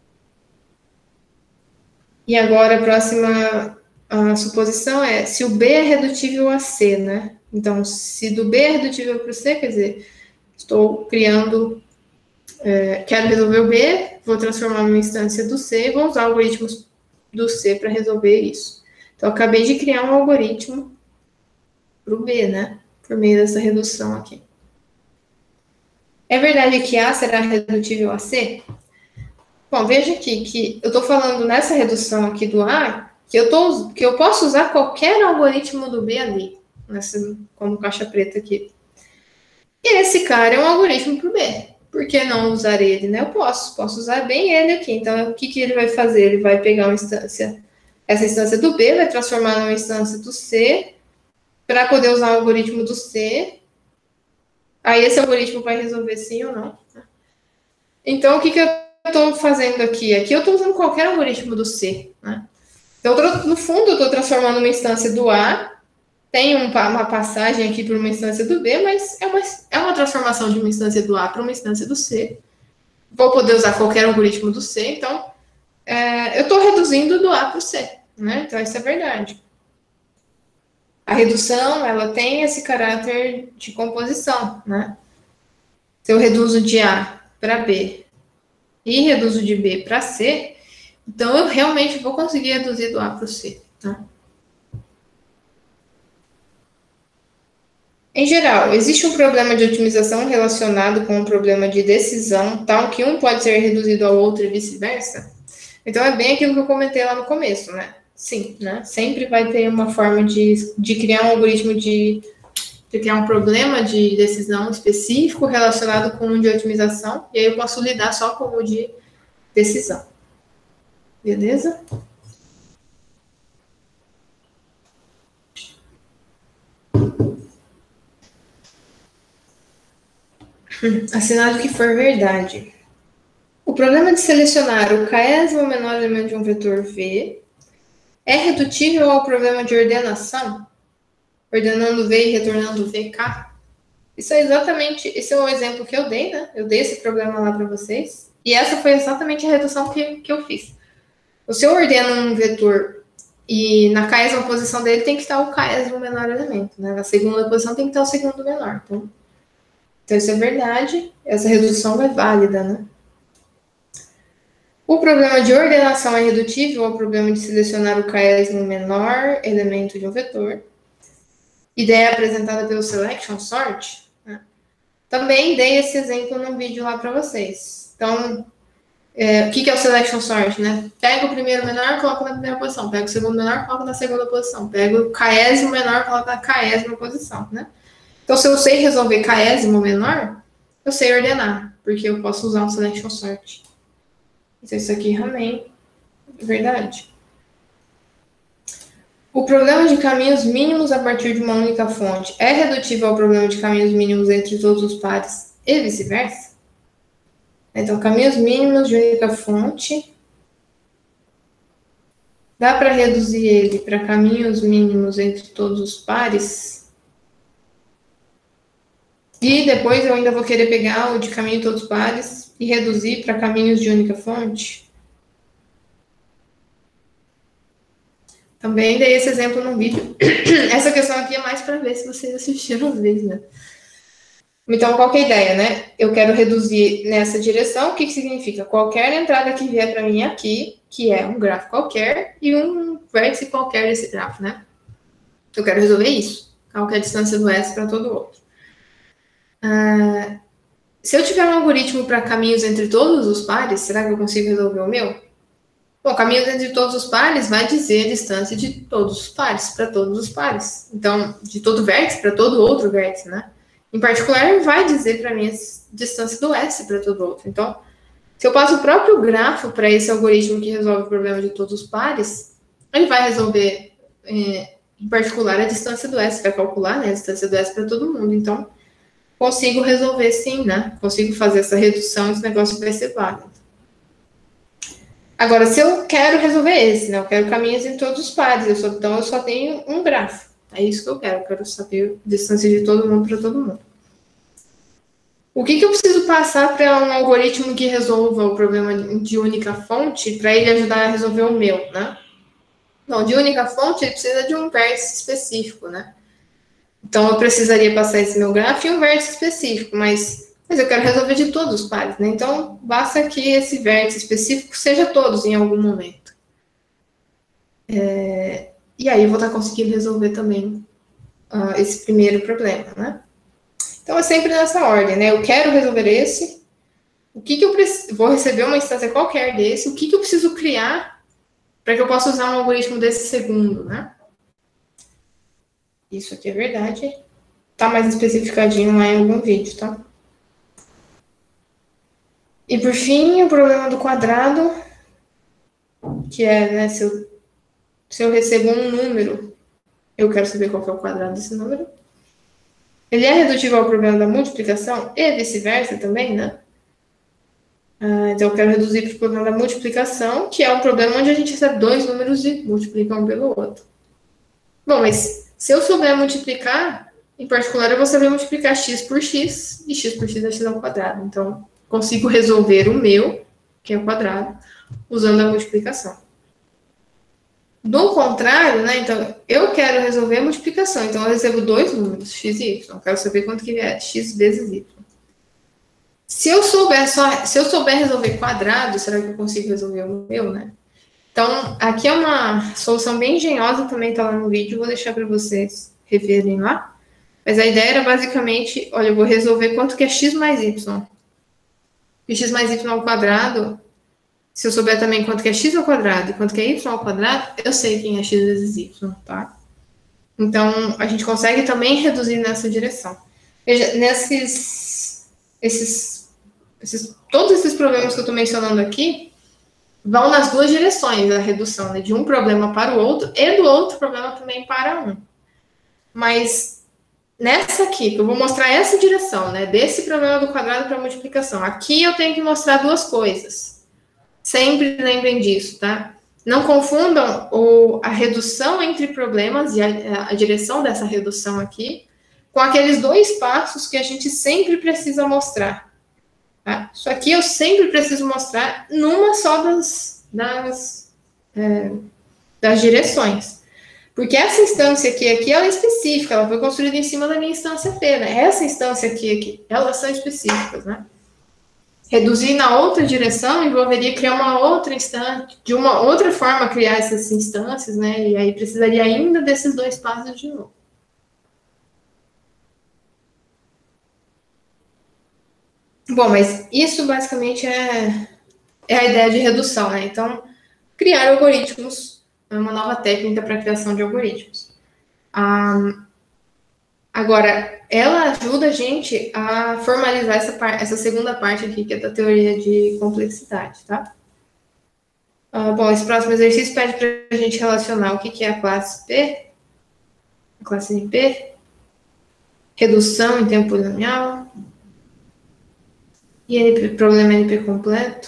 Speaker 2: E agora, a próxima a suposição é, se o B é redutível a C, né? Então, se do B é redutível para o C, quer dizer, estou criando... É, quero resolver o B, vou transformar numa instância do C e vou usar algoritmos do C para resolver isso. Então, eu acabei de criar um algoritmo para o B, né? Por meio dessa redução aqui. É verdade que A será redutível a C? Bom, veja aqui que eu estou falando nessa redução aqui do A, que eu, tô, que eu posso usar qualquer algoritmo do B ali, nessa, como caixa preta aqui. E esse cara é um algoritmo para o B. Por que não usar ele, né? Eu posso, posso usar bem ele aqui. Então, o que, que ele vai fazer? Ele vai pegar uma instância, essa instância do B, vai transformar numa instância do C, para poder usar o algoritmo do C. Aí, esse algoritmo vai resolver sim ou não. Então, o que, que eu estou fazendo aqui? Aqui eu estou usando qualquer algoritmo do C, né? Então, no fundo, eu estou transformando uma instância do A, tem um, uma passagem aqui para uma instância do B, mas é uma, é uma transformação de uma instância do A para uma instância do C. Vou poder usar qualquer algoritmo do C, então é, eu estou reduzindo do A para o C, né? Então, isso é verdade. A redução, ela tem esse caráter de composição, né? Se eu reduzo de A para B e reduzo de B para C, então eu realmente vou conseguir reduzir do A para o C, né? Em geral, existe um problema de otimização relacionado com um problema de decisão, tal que um pode ser reduzido ao outro e vice-versa? Então, é bem aquilo que eu comentei lá no começo, né? Sim, né? Sempre vai ter uma forma de, de criar um algoritmo de, de criar um problema de decisão específico relacionado com um de otimização, e aí eu posso lidar só com o de decisão. Beleza? Assinado que for verdade. O problema de selecionar o késimo menor elemento de um vetor V é redutível ao problema de ordenação, ordenando V e retornando V K? Isso é exatamente, esse é o exemplo que eu dei, né? Eu dei esse problema lá para vocês, e essa foi exatamente a redução que, que eu fiz. Se eu ordeno um vetor e na késima posição dele tem que estar o késimo menor elemento, né? Na segunda posição tem que estar o segundo menor. Então, então isso é verdade, essa redução é válida, né? O problema de ordenação é redutível ao problema de selecionar o késimo menor elemento de um vetor. Ideia apresentada pelo selection sort. Né? Também dei esse exemplo no vídeo lá para vocês. Então, é, o que, que é o selection sort? Né? Pega o primeiro menor, coloca na primeira posição. Pega o segundo menor, coloca na segunda posição. Pega o késimo menor, coloca na késima posição. Né? Então, se eu sei resolver késimo menor, eu sei ordenar, porque eu posso usar um selection sort. Então, isso aqui realmente é verdade. O problema de caminhos mínimos a partir de uma única fonte é redutível ao problema de caminhos mínimos entre todos os pares e vice-versa? Então, caminhos mínimos de única fonte, dá para reduzir ele para caminhos mínimos entre todos os pares? E depois eu ainda vou querer pegar o de caminho de todos os pares e reduzir para caminhos de única fonte? Também dei esse exemplo no vídeo. Essa questão aqui é mais para ver se vocês assistiram os vídeos, né? Então, qual que é a ideia, né? Eu quero reduzir nessa direção. O que, que significa? Qualquer entrada que vier para mim aqui, que é um grafo qualquer, e um vértice qualquer desse grafo, né? Eu quero resolver isso. Qual que é a distância do S para todo o outro. Ah, se eu tiver um algoritmo para caminhos entre todos os pares, será que eu consigo resolver o meu? Bom, caminhos entre todos os pares vai dizer a distância de todos os pares para todos os pares. Então, de todo vértice para todo outro vértice, né? Em particular, vai dizer para mim a distância do S para todo outro. Então, se eu passo o próprio grafo para esse algoritmo que resolve o problema de todos os pares, ele vai resolver, é, em particular, a distância do S, vai calcular, né, a distância do S para todo mundo. Então, consigo resolver sim, né? Consigo fazer essa redução, esse negócio vai ser válido. Agora, se eu quero resolver esse, né? Eu quero caminhos em todos os pares, eu só, então eu só tenho um grafo. É isso que eu quero, eu quero saber a distância de todo mundo para todo mundo. O que, que eu preciso passar para um algoritmo que resolva o problema de única fonte para ele ajudar a resolver o meu, né? Não, de única fonte ele precisa de um vértice específico, né? Então eu precisaria passar esse meu grafo e um vértice específico, mas... Mas eu quero resolver de todos os pares, né? Então, basta que esse vértice específico seja todos em algum momento. É, e aí eu vou estar conseguindo resolver também uh, esse primeiro problema, né? Então, é sempre nessa ordem, né? Eu quero resolver esse. O que que eu preciso... Vou receber uma instância qualquer desse. O que que eu preciso criar para que eu possa usar um algoritmo desse segundo, né? Isso aqui é verdade. Tá mais especificadinho lá em algum vídeo, tá? E por fim, o problema do quadrado, que é, né, se eu, se eu recebo um número, eu quero saber qual que é o quadrado desse número. Ele é redutível ao problema da multiplicação e vice-versa também, né? Ah, então, eu quero reduzir para o problema da multiplicação, que é um problema onde a gente recebe dois números e multiplica um pelo outro. Bom, mas se eu souber multiplicar, em particular, eu vou saber multiplicar x por x, e x por x é x ao quadrado. Então, consigo resolver o meu, que é o quadrado, usando a multiplicação. Do contrário, né, então, eu quero resolver a multiplicação, então eu recebo dois números, x e y, eu quero saber quanto que é x vezes y. Se eu souber só, se eu souber resolver quadrado, será que eu consigo resolver o meu, né? Então, aqui é uma solução bem engenhosa, também está lá no vídeo, vou deixar para vocês reverem lá. Mas a ideia era basicamente, olha, eu vou resolver quanto que é x mais y. E x mais y ao quadrado, se eu souber também quanto que é x ao quadrado e quanto que é y ao quadrado, eu sei quem é x vezes y, tá? Então, a gente consegue também reduzir nessa direção. Veja, nesses, esses, esses, todos esses problemas que eu estou mencionando aqui, vão nas duas direções, a redução, né? De um problema para o outro e do outro problema também para um. Mas... Nessa aqui, que eu vou mostrar essa direção, né? Desse problema do quadrado para a multiplicação. Aqui eu tenho que mostrar duas coisas. Sempre lembrem disso, tá? Não confundam o, a redução entre problemas e a, a direção dessa redução aqui com aqueles dois passos que a gente sempre precisa mostrar. Tá? Isso aqui eu sempre preciso mostrar numa só das, das, é, das direções. Porque essa instância aqui, aqui, ela é específica, ela foi construída em cima da minha instância P, né? Essa instância aqui, aqui, elas são específicas, né? Reduzir na outra direção envolveria criar uma outra instância, de uma outra forma criar essas instâncias, né? E aí precisaria ainda desses dois passos de novo. Bom, mas isso basicamente é, é a ideia de redução, né? Então, criar algoritmos, uma nova técnica para a criação de algoritmos. Ah, agora, ela ajuda a gente a formalizar essa, par essa segunda parte aqui, que é da teoria de complexidade, tá? Uh, bom, esse próximo exercício pede para a gente relacionar o que, que é a classe P, a classe N P, redução em tempo polinomial, e N P, problema N P completo,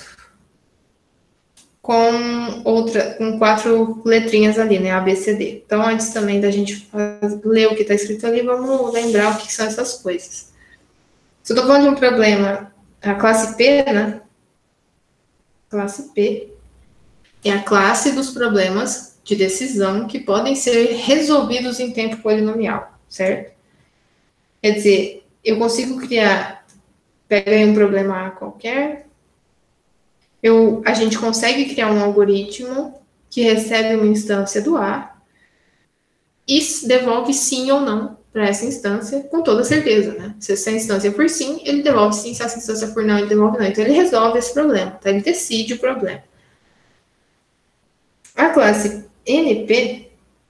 Speaker 2: com outra, com quatro letrinhas ali, né, A, B, C, D. Então, antes também da gente fazer, ler o que está escrito ali, vamos lembrar o que são essas coisas. Se eu estou falando de um problema, a classe P, né, classe P, é a classe dos problemas de decisão que podem ser resolvidos em tempo polinomial, certo? Quer dizer, eu consigo criar, pega aí um problema A qualquer, eu, a gente consegue criar um algoritmo que recebe uma instância do A e devolve sim ou não para essa instância com toda certeza, né? Se essa instância for sim, ele devolve sim, se essa instância for não, ele devolve não. Então, ele resolve esse problema, tá? Ele decide o problema. A classe N P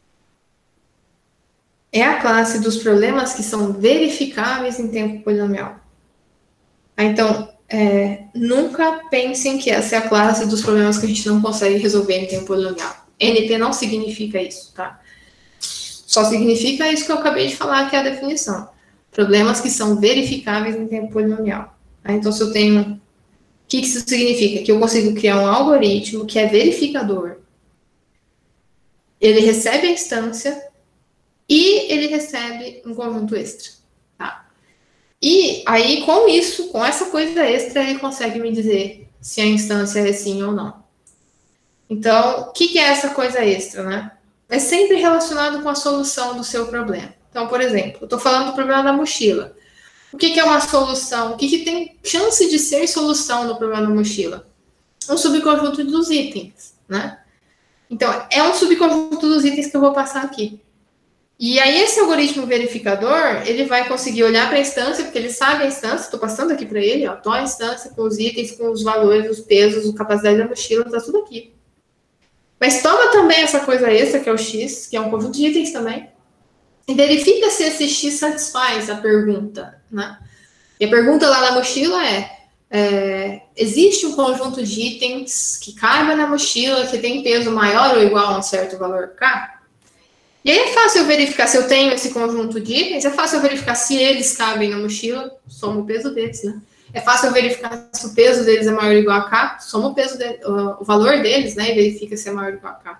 Speaker 2: é a classe dos problemas que são verificáveis em tempo polinomial. Então, é, nunca pensem que essa é a classe dos problemas que a gente não consegue resolver em tempo polinomial. N P não significa isso, tá? Só significa isso que eu acabei de falar, que é a definição. Problemas que são verificáveis em tempo polinomial. Tá? Então, se eu tenho... O que isso significa? Que eu consigo criar um algoritmo que é verificador. Ele recebe a instância e ele recebe um conjunto extra. Tá? E aí, com isso, com essa coisa extra, ele consegue me dizer se a instância é sim ou não. Então, o que, que é essa coisa extra, né? É sempre relacionado com a solução do seu problema. Então, por exemplo, eu estou falando do problema da mochila. O que, que é uma solução? O que, que tem chance de ser solução no problema da mochila? Um subconjunto dos itens, né? Então, é um subconjunto dos itens que eu vou passar aqui. E aí, esse algoritmo verificador, ele vai conseguir olhar para a instância, porque ele sabe a instância, estou passando aqui para ele, ó, tô a instância com os itens, com os valores, os pesos, a capacidade da mochila, está tudo aqui. Mas toma também essa coisa extra, que é o X, que é um conjunto de itens também, e verifica se esse X satisfaz a pergunta, né? E a pergunta lá na mochila é, é existe um conjunto de itens que caiba na mochila, que tem peso maior ou igual a um certo valor K? E aí é fácil eu verificar se eu tenho esse conjunto de itens, é fácil eu verificar se eles cabem na mochila, soma o peso deles, né? É fácil eu verificar se o peso deles é maior ou igual a K, soma o peso de, o, o valor deles, né? E verifica se é maior ou igual a K.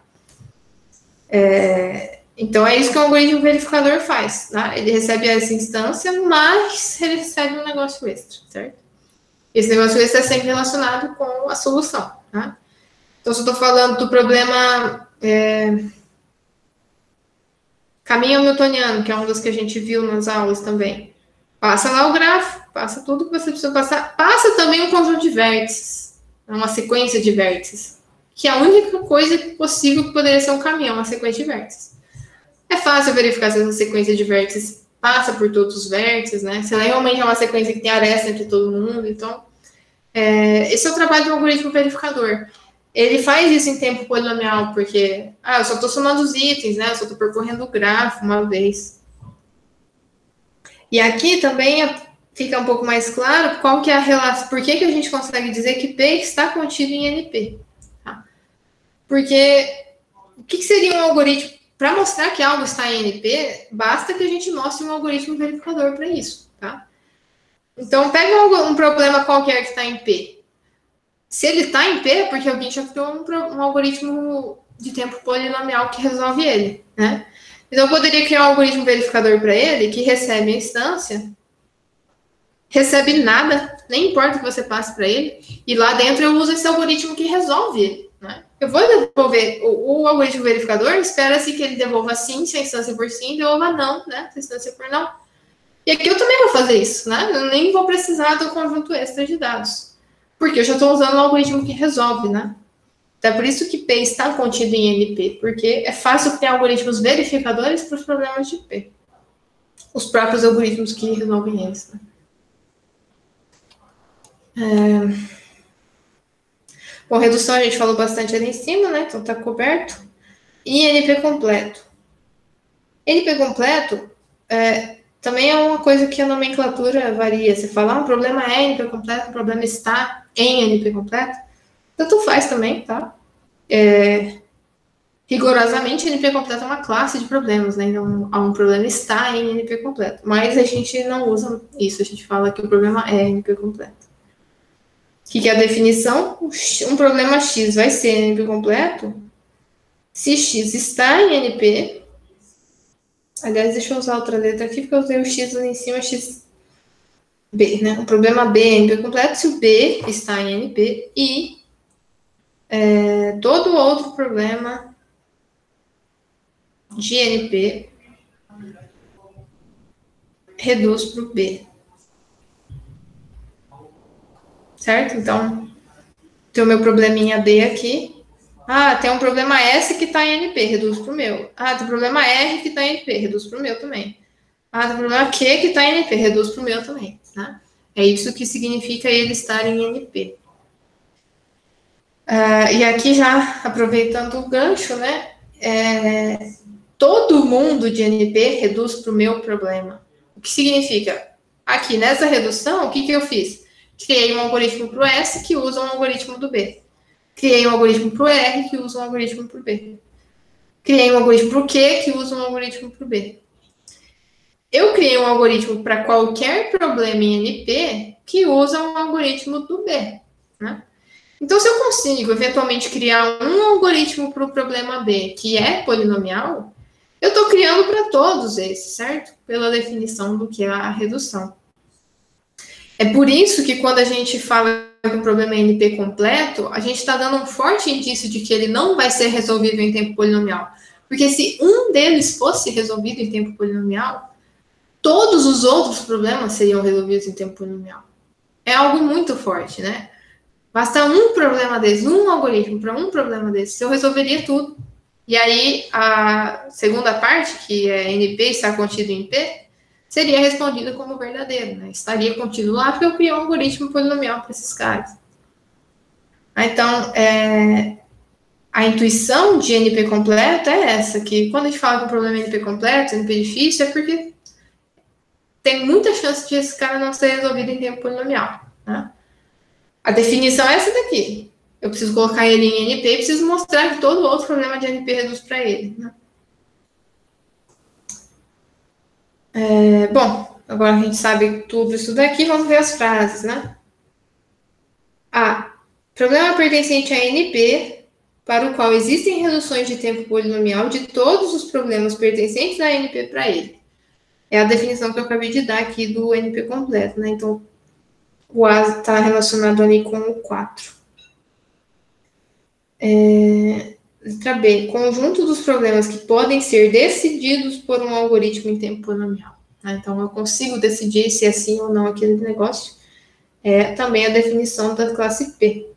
Speaker 2: É, então é isso que o algoritmo verificador faz, tá? Ele recebe essa instância, mas ele recebe um negócio extra, certo? Esse negócio extra é sempre relacionado com a solução, tá? Então, se eu estou falando do problema... É, caminho hamiltoniano, que é um dos que a gente viu nas aulas também. Passa lá o grafo, passa tudo que você precisa passar. Passa também um conjunto de vértices, uma sequência de vértices, que é a única coisa possível que poderia ser um caminho, uma sequência de vértices. É fácil verificar se essa sequência de vértices passa por todos os vértices, né? Se ela realmente é uma sequência que tem aresta entre todo mundo. Então, é, esse é o trabalho do algoritmo verificador. Ele faz isso em tempo polinomial, porque, ah, eu só estou somando os itens, né? Eu só estou percorrendo o grafo uma vez. E aqui também fica um pouco mais claro qual que é a relação, por que, que a gente consegue dizer que P está contido em N P. Tá? Porque o que, que seria um algoritmo? Para mostrar que algo está em N P, basta que a gente mostre um algoritmo verificador para isso. Tá? Então, pega um, um problema qualquer que está em P. Se ele está em P, é porque alguém já criou um, um algoritmo de tempo polinomial que resolve ele, né? Então, eu poderia criar um algoritmo verificador para ele que recebe a instância, recebe nada, nem importa o que você passe para ele, e lá dentro eu uso esse algoritmo que resolve ele, né? Eu vou devolver, o, o algoritmo verificador espera-se que ele devolva sim, se a instância for sim, e devolva não, né? Se a instância for não. E aqui eu também vou fazer isso, né? Eu nem vou precisar do conjunto extra de dados. Porque eu já estou usando um algoritmo que resolve, né? Então, é por isso que P está contido em N P, porque é fácil criar algoritmos verificadores para os problemas de P. Os próprios algoritmos que resolvem eles, né? É... Bom, redução a gente falou bastante ali em cima, né? Então, está coberto. E N P completo. N P completo é... também é uma coisa que a nomenclatura varia. Você fala, ah, um problema é N P completo, um problema está em N P completo. Tanto faz também, tá? é, rigorosamente, N P completo é uma classe de problemas, né? Então, um problema está em N P completo. Mas a gente não usa isso, a gente fala que o problema é N P completo. O que é a definição? Um problema X vai ser N P completo se X está em N P. Aliás, deixa eu usar outra letra aqui, porque eu tenho o X ali em cima, X, B, né? O problema B é N P completo se o B está em N P e é, todo outro problema de N P reduz para o B. Certo? Então, tem o meu probleminha B aqui. Ah, tem um problema S que está em N P, reduz para o meu. Ah, tem um problema R que está em N P, reduz para o meu também. Ah, tem um problema Q que está em N P, reduz para o meu também. Né? É isso que significa ele estar em N P. Uh, e aqui já, aproveitando o gancho, né? É, todo mundo de N P reduz para o meu problema. O que significa? Aqui, nessa redução, o que, que eu fiz? Criei um algoritmo para o S que usa um algoritmo do B. Criei um algoritmo para o R que usa um algoritmo para o B. Criei um algoritmo para o Q que usa um algoritmo para o B. Eu criei um algoritmo para qualquer problema em N P que usa um algoritmo do B. Né? Então, se eu consigo eventualmente criar um algoritmo para o problema B que é polinomial, eu estou criando para todos esses, certo? Pela definição do que é a redução. É por isso que quando a gente fala que o problema é N P completo, a gente está dando um forte indício de que ele não vai ser resolvido em tempo polinomial. Porque se um deles fosse resolvido em tempo polinomial, todos os outros problemas seriam resolvidos em tempo polinomial. É algo muito forte, né? Basta um problema desse, um algoritmo para um problema desse, eu resolveria tudo. E aí, a segunda parte, que é N P está contido em P, seria respondida como verdadeiro, né? Estaria contido lá porque eu criei um algoritmo polinomial para esses caras. Então, é, a intuição de N P completo é essa, que quando a gente fala que o problema é N P completo, N P difícil, é porque tem muita chance de esse cara não ser resolvido em tempo polinomial, né? A definição é essa daqui. Eu preciso colocar ele em N P e preciso mostrar que todo outro problema de N P reduz para ele. Né? É, bom, agora a gente sabe tudo isso daqui, vamos ver as frases, né? A. Problema pertencente a N P, para o qual existem reduções de tempo polinomial de todos os problemas pertencentes a N P para ele. É a definição que eu acabei de dar aqui do N P completo, né? Então, o A está relacionado ali com o quatro. É, letra B. Conjunto dos problemas que podem ser decididos por um algoritmo em tempo polinomial. Né? Então, eu consigo decidir se é sim ou não aquele negócio. É também a definição da classe P.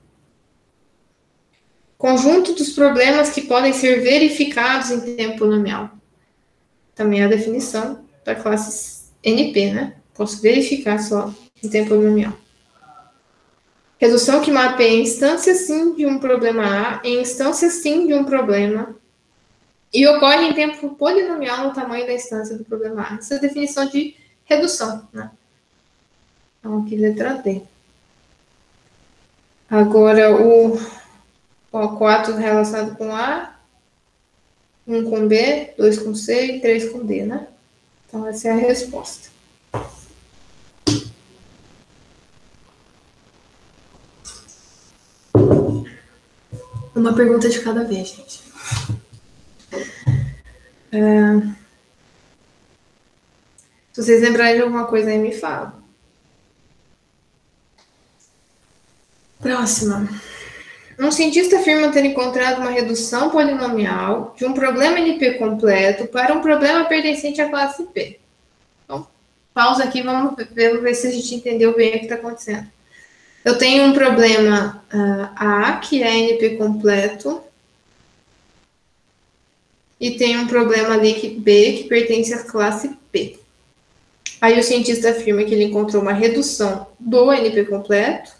Speaker 2: Conjunto dos problemas que podem ser verificados em tempo polinomial. Também a definição da classe N P, né? Posso verificar só em tempo polinomial. Redução que mapeia instância sim de um problema A em instância sim de um problema e ocorre em tempo polinomial no tamanho da instância do problema A. Essa é a definição de redução, né? Então, aqui letra D. Agora, o, o quatro relacionado com A, um com B, dois com C e três com D, né? Então, essa é a resposta. Uma pergunta de cada vez, gente. É... Se vocês lembrarem de alguma coisa aí, me falam. Próxima. Um cientista afirma ter encontrado uma redução polinomial de um problema N P completo para um problema pertencente à classe P. Então, pausa aqui, vamos ver, vamos ver se a gente entendeu bem o que está acontecendo. Eu tenho um problema uh, A, que é N P completo, e tem um problema ali que, B, que pertence à classe P. Aí o cientista afirma que ele encontrou uma redução do N P completo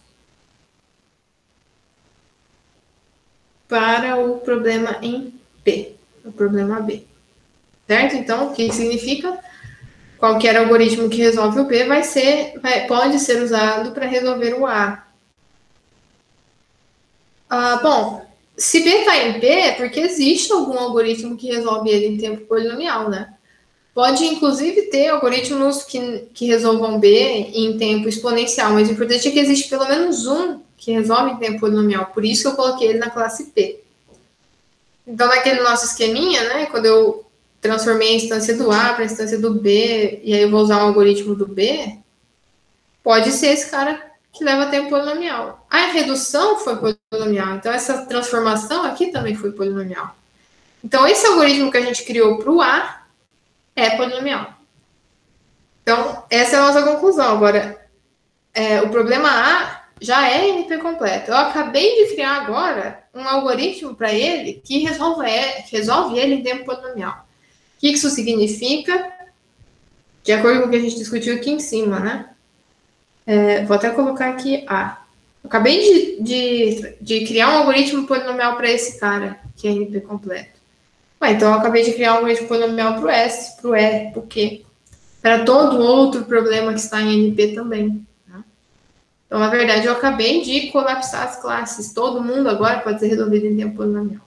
Speaker 2: para o problema em P, o problema B. Certo? Então, o que significa? Qualquer algoritmo que resolve o P vai ser, vai, pode ser usado para resolver o A. Ah, bom, se B está em P, é porque existe algum algoritmo que resolve ele em tempo polinomial, né? Pode, inclusive, ter algoritmos que, que resolvam B em tempo exponencial, mas o importante é que existe pelo menos um que resolve em tempo polinomial. Por isso que eu coloquei ele na classe P. Então, naquele nosso esqueminha, né, quando eu transformei a instância do A para a instância do B, e aí eu vou usar um algoritmo do B, pode ser esse cara que leva tempo polinomial. A redução foi polinomial, então essa transformação aqui também foi polinomial. Então, esse algoritmo que a gente criou para o A é polinomial. Então, essa é a nossa conclusão. Agora, é, o problema A já é N P completo. Eu acabei de criar agora um algoritmo para ele que resolve, resolve ele em tempo polinomial. O que isso significa? De acordo com o que a gente discutiu aqui em cima, né? É, vou até colocar aqui A. Eu acabei de, de, de criar um algoritmo polinomial para esse cara, que é N P completo. Ué, então, eu acabei de criar um algoritmo polinomial para o S, para o E, por quê? Para todo outro problema que está em N P também. Né? Então, na verdade, eu acabei de colapsar as classes. Todo mundo agora pode ser resolvido em tempo polinomial.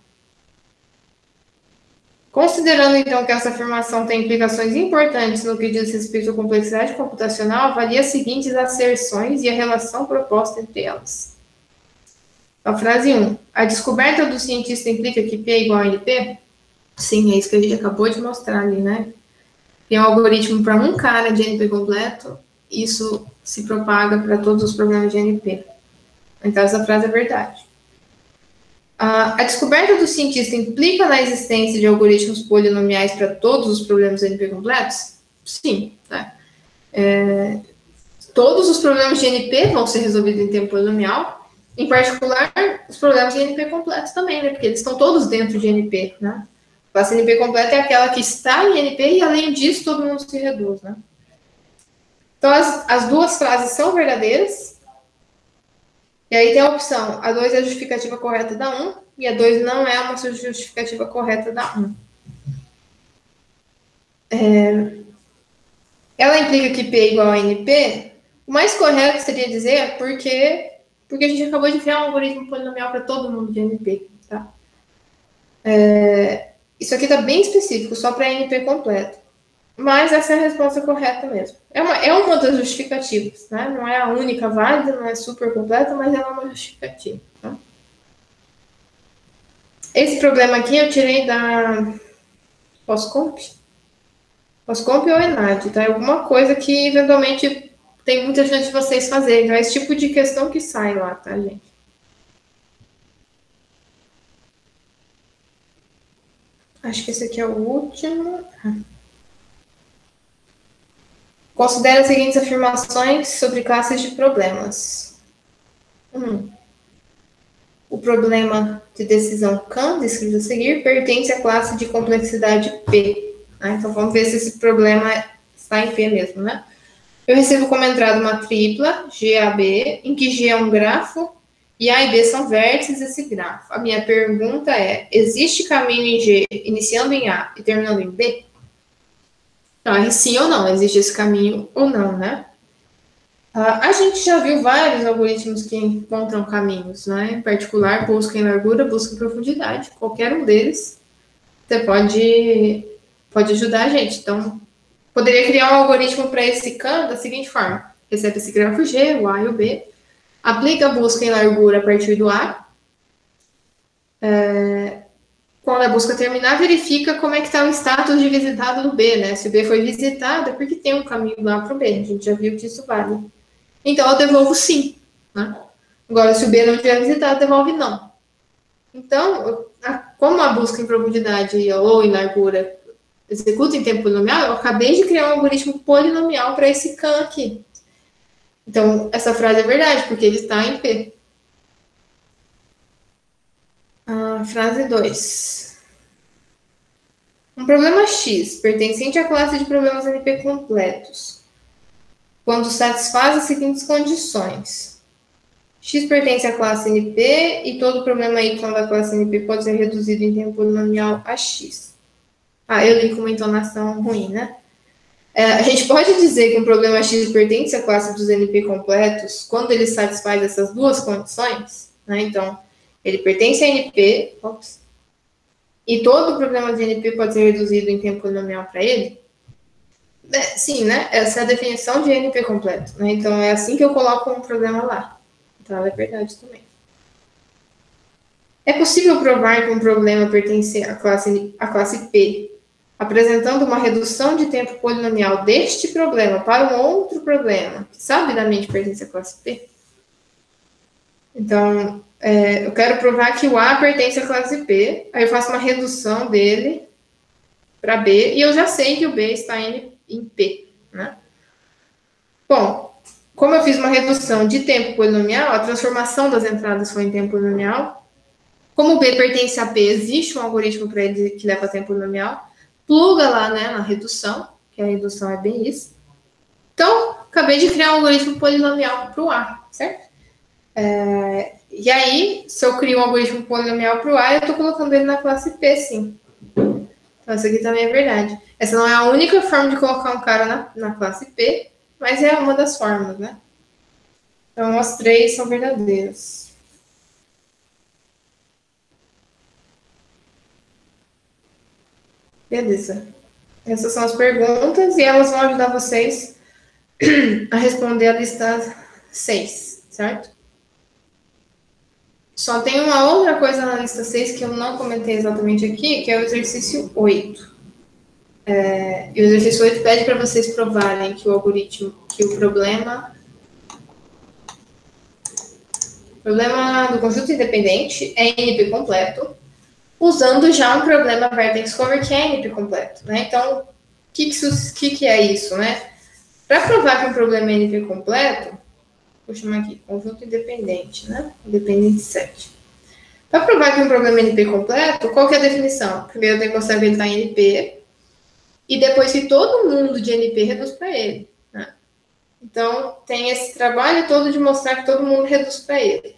Speaker 2: Considerando, então, que essa afirmação tem implicações importantes no que diz respeito à complexidade computacional, avalie as seguintes asserções e a relação proposta entre elas. A frase um. A descoberta do cientista implica que P é igual a N P? Sim, é isso que a gente acabou de mostrar ali, né? Tem um algoritmo para um cara de N P completo, isso se propaga para todos os problemas de N P. Então, essa frase é verdade. A descoberta do cientista implica na existência de algoritmos polinomiais para todos os problemas N P completos? Sim. Tá? É, todos os problemas de N P vão ser resolvidos em tempo polinomial, em particular, os problemas de N P completos também, né? Porque eles estão todos dentro de N P, né? A classe N P completa é aquela que está em N P e, além disso, todo mundo se reduz, né? Então, as, as duas frases são verdadeiras. E aí tem a opção, a dois é a justificativa correta da um, e a dois não é uma justificativa correta da um. É, ela implica que P é igual a N P? O mais correto seria dizer porque, porque a gente acabou de criar um algoritmo polinomial para todo mundo de N P, tá? É, isso aqui está bem específico, só para N P completo. Mas essa é a resposta correta mesmo. É uma, é uma das justificativas, né? Não é a única válida, não é super completa, mas ela é uma justificativa. Tá? Esse problema aqui eu tirei da Pós-Comp. Pós-Comp ou ENAD, tá? É alguma coisa que eventualmente tem muita chance de vocês fazerem. Então é esse tipo de questão que sai lá, tá, gente? Acho que esse aqui é o último. Considere as seguintes afirmações sobre classes de problemas. Um. O problema de decisão Khan, descrito a seguir, pertence à classe de complexidade P. Ah, então, vamos ver se esse problema está em P mesmo, né? Eu recebo como entrada uma tripla, G A B, em que G é um grafo e A e B são vértices desse grafo. A minha pergunta é, existe caminho em G iniciando em A e terminando em B? Então, sim ou não, existe esse caminho ou não, né? Uh, a gente já viu vários algoritmos que encontram caminhos, né? Em particular, busca em largura, busca em profundidade. Qualquer um deles, você pode, pode ajudar a gente. Então, poderia criar um algoritmo para esse Khan da seguinte forma. Recebe esse grafo G, o A e o B, aplica a busca em largura a partir do A. É, quando a busca terminar, verifica como é que está o status de visitado do B, né? Se o B foi visitado, é porque tem um caminho lá para o B. A gente já viu que isso vale. Então, eu devolvo sim. Né? Agora, se o B não tiver visitado, devolve não. Então, a, como a busca em profundidade ou em largura executa em tempo polinomial, eu acabei de criar um algoritmo polinomial para esse Khan aqui. Então, essa frase é verdade, porque ele está em P. Ah, frase dois. Um problema X, pertencente à classe de problemas N P completos, quando satisfaz as seguintes condições. X pertence à classe N P e todo problema Y da classe N P pode ser reduzido em tempo polinomial a X. Ah, eu li com uma entonação ruim, né? É, a gente pode dizer que um problema X pertence à classe dos N P completos quando ele satisfaz essas duas condições, né? Então, ele pertence a N P, ops, e todo problema de N P pode ser reduzido em tempo polinomial para ele? É, sim, né? Essa é a definição de N P completo, né? Então, é assim que eu coloco um problema lá. Então, ela é verdade também. É possível provar que um problema pertence à classe, à classe P, apresentando uma redução de tempo polinomial deste problema para um outro problema, que sabidamente pertence à classe P? Então, é, eu quero provar que o A pertence à classe P, aí eu faço uma redução dele para B, e eu já sei que o B está em, em P, né? Bom, como eu fiz uma redução de tempo polinomial, a transformação das entradas foi em tempo polinomial. Como o B pertence a P, existe um algoritmo para ele que leva a tempo polinomial. Pluga lá, né, na redução, que a redução é bem isso. Então, acabei de criar um algoritmo polinomial para o A, certo? É, e aí, se eu crio um algoritmo polinomial para o A, eu estou colocando ele na classe P, sim. Então, isso aqui também é verdade. Essa não é a única forma de colocar um cara na, na classe P, mas é uma das formas, né? Então, as três são verdadeiras. Beleza. Essas são as perguntas e elas vão ajudar vocês a responder a lista seis, certo? Só tem uma outra coisa na lista seis que eu não comentei exatamente aqui, que é o exercício oito. É, e o exercício oito pede para vocês provarem que o algoritmo, que o problema, problema do conjunto independente é N P completo, usando já um problema vertex cover que é N P completo, né? Então, o que, que, que é isso, né? Para provar que um problema é N P completo, vou chamar aqui conjunto independente, né? Independente sete. Para provar que um problema é N P completo, qual que é a definição? Primeiro eu tenho que mostrar que ele está em N P, e depois que todo mundo de N P reduz para ele, né? Então, tem esse trabalho todo de mostrar que todo mundo reduz para ele.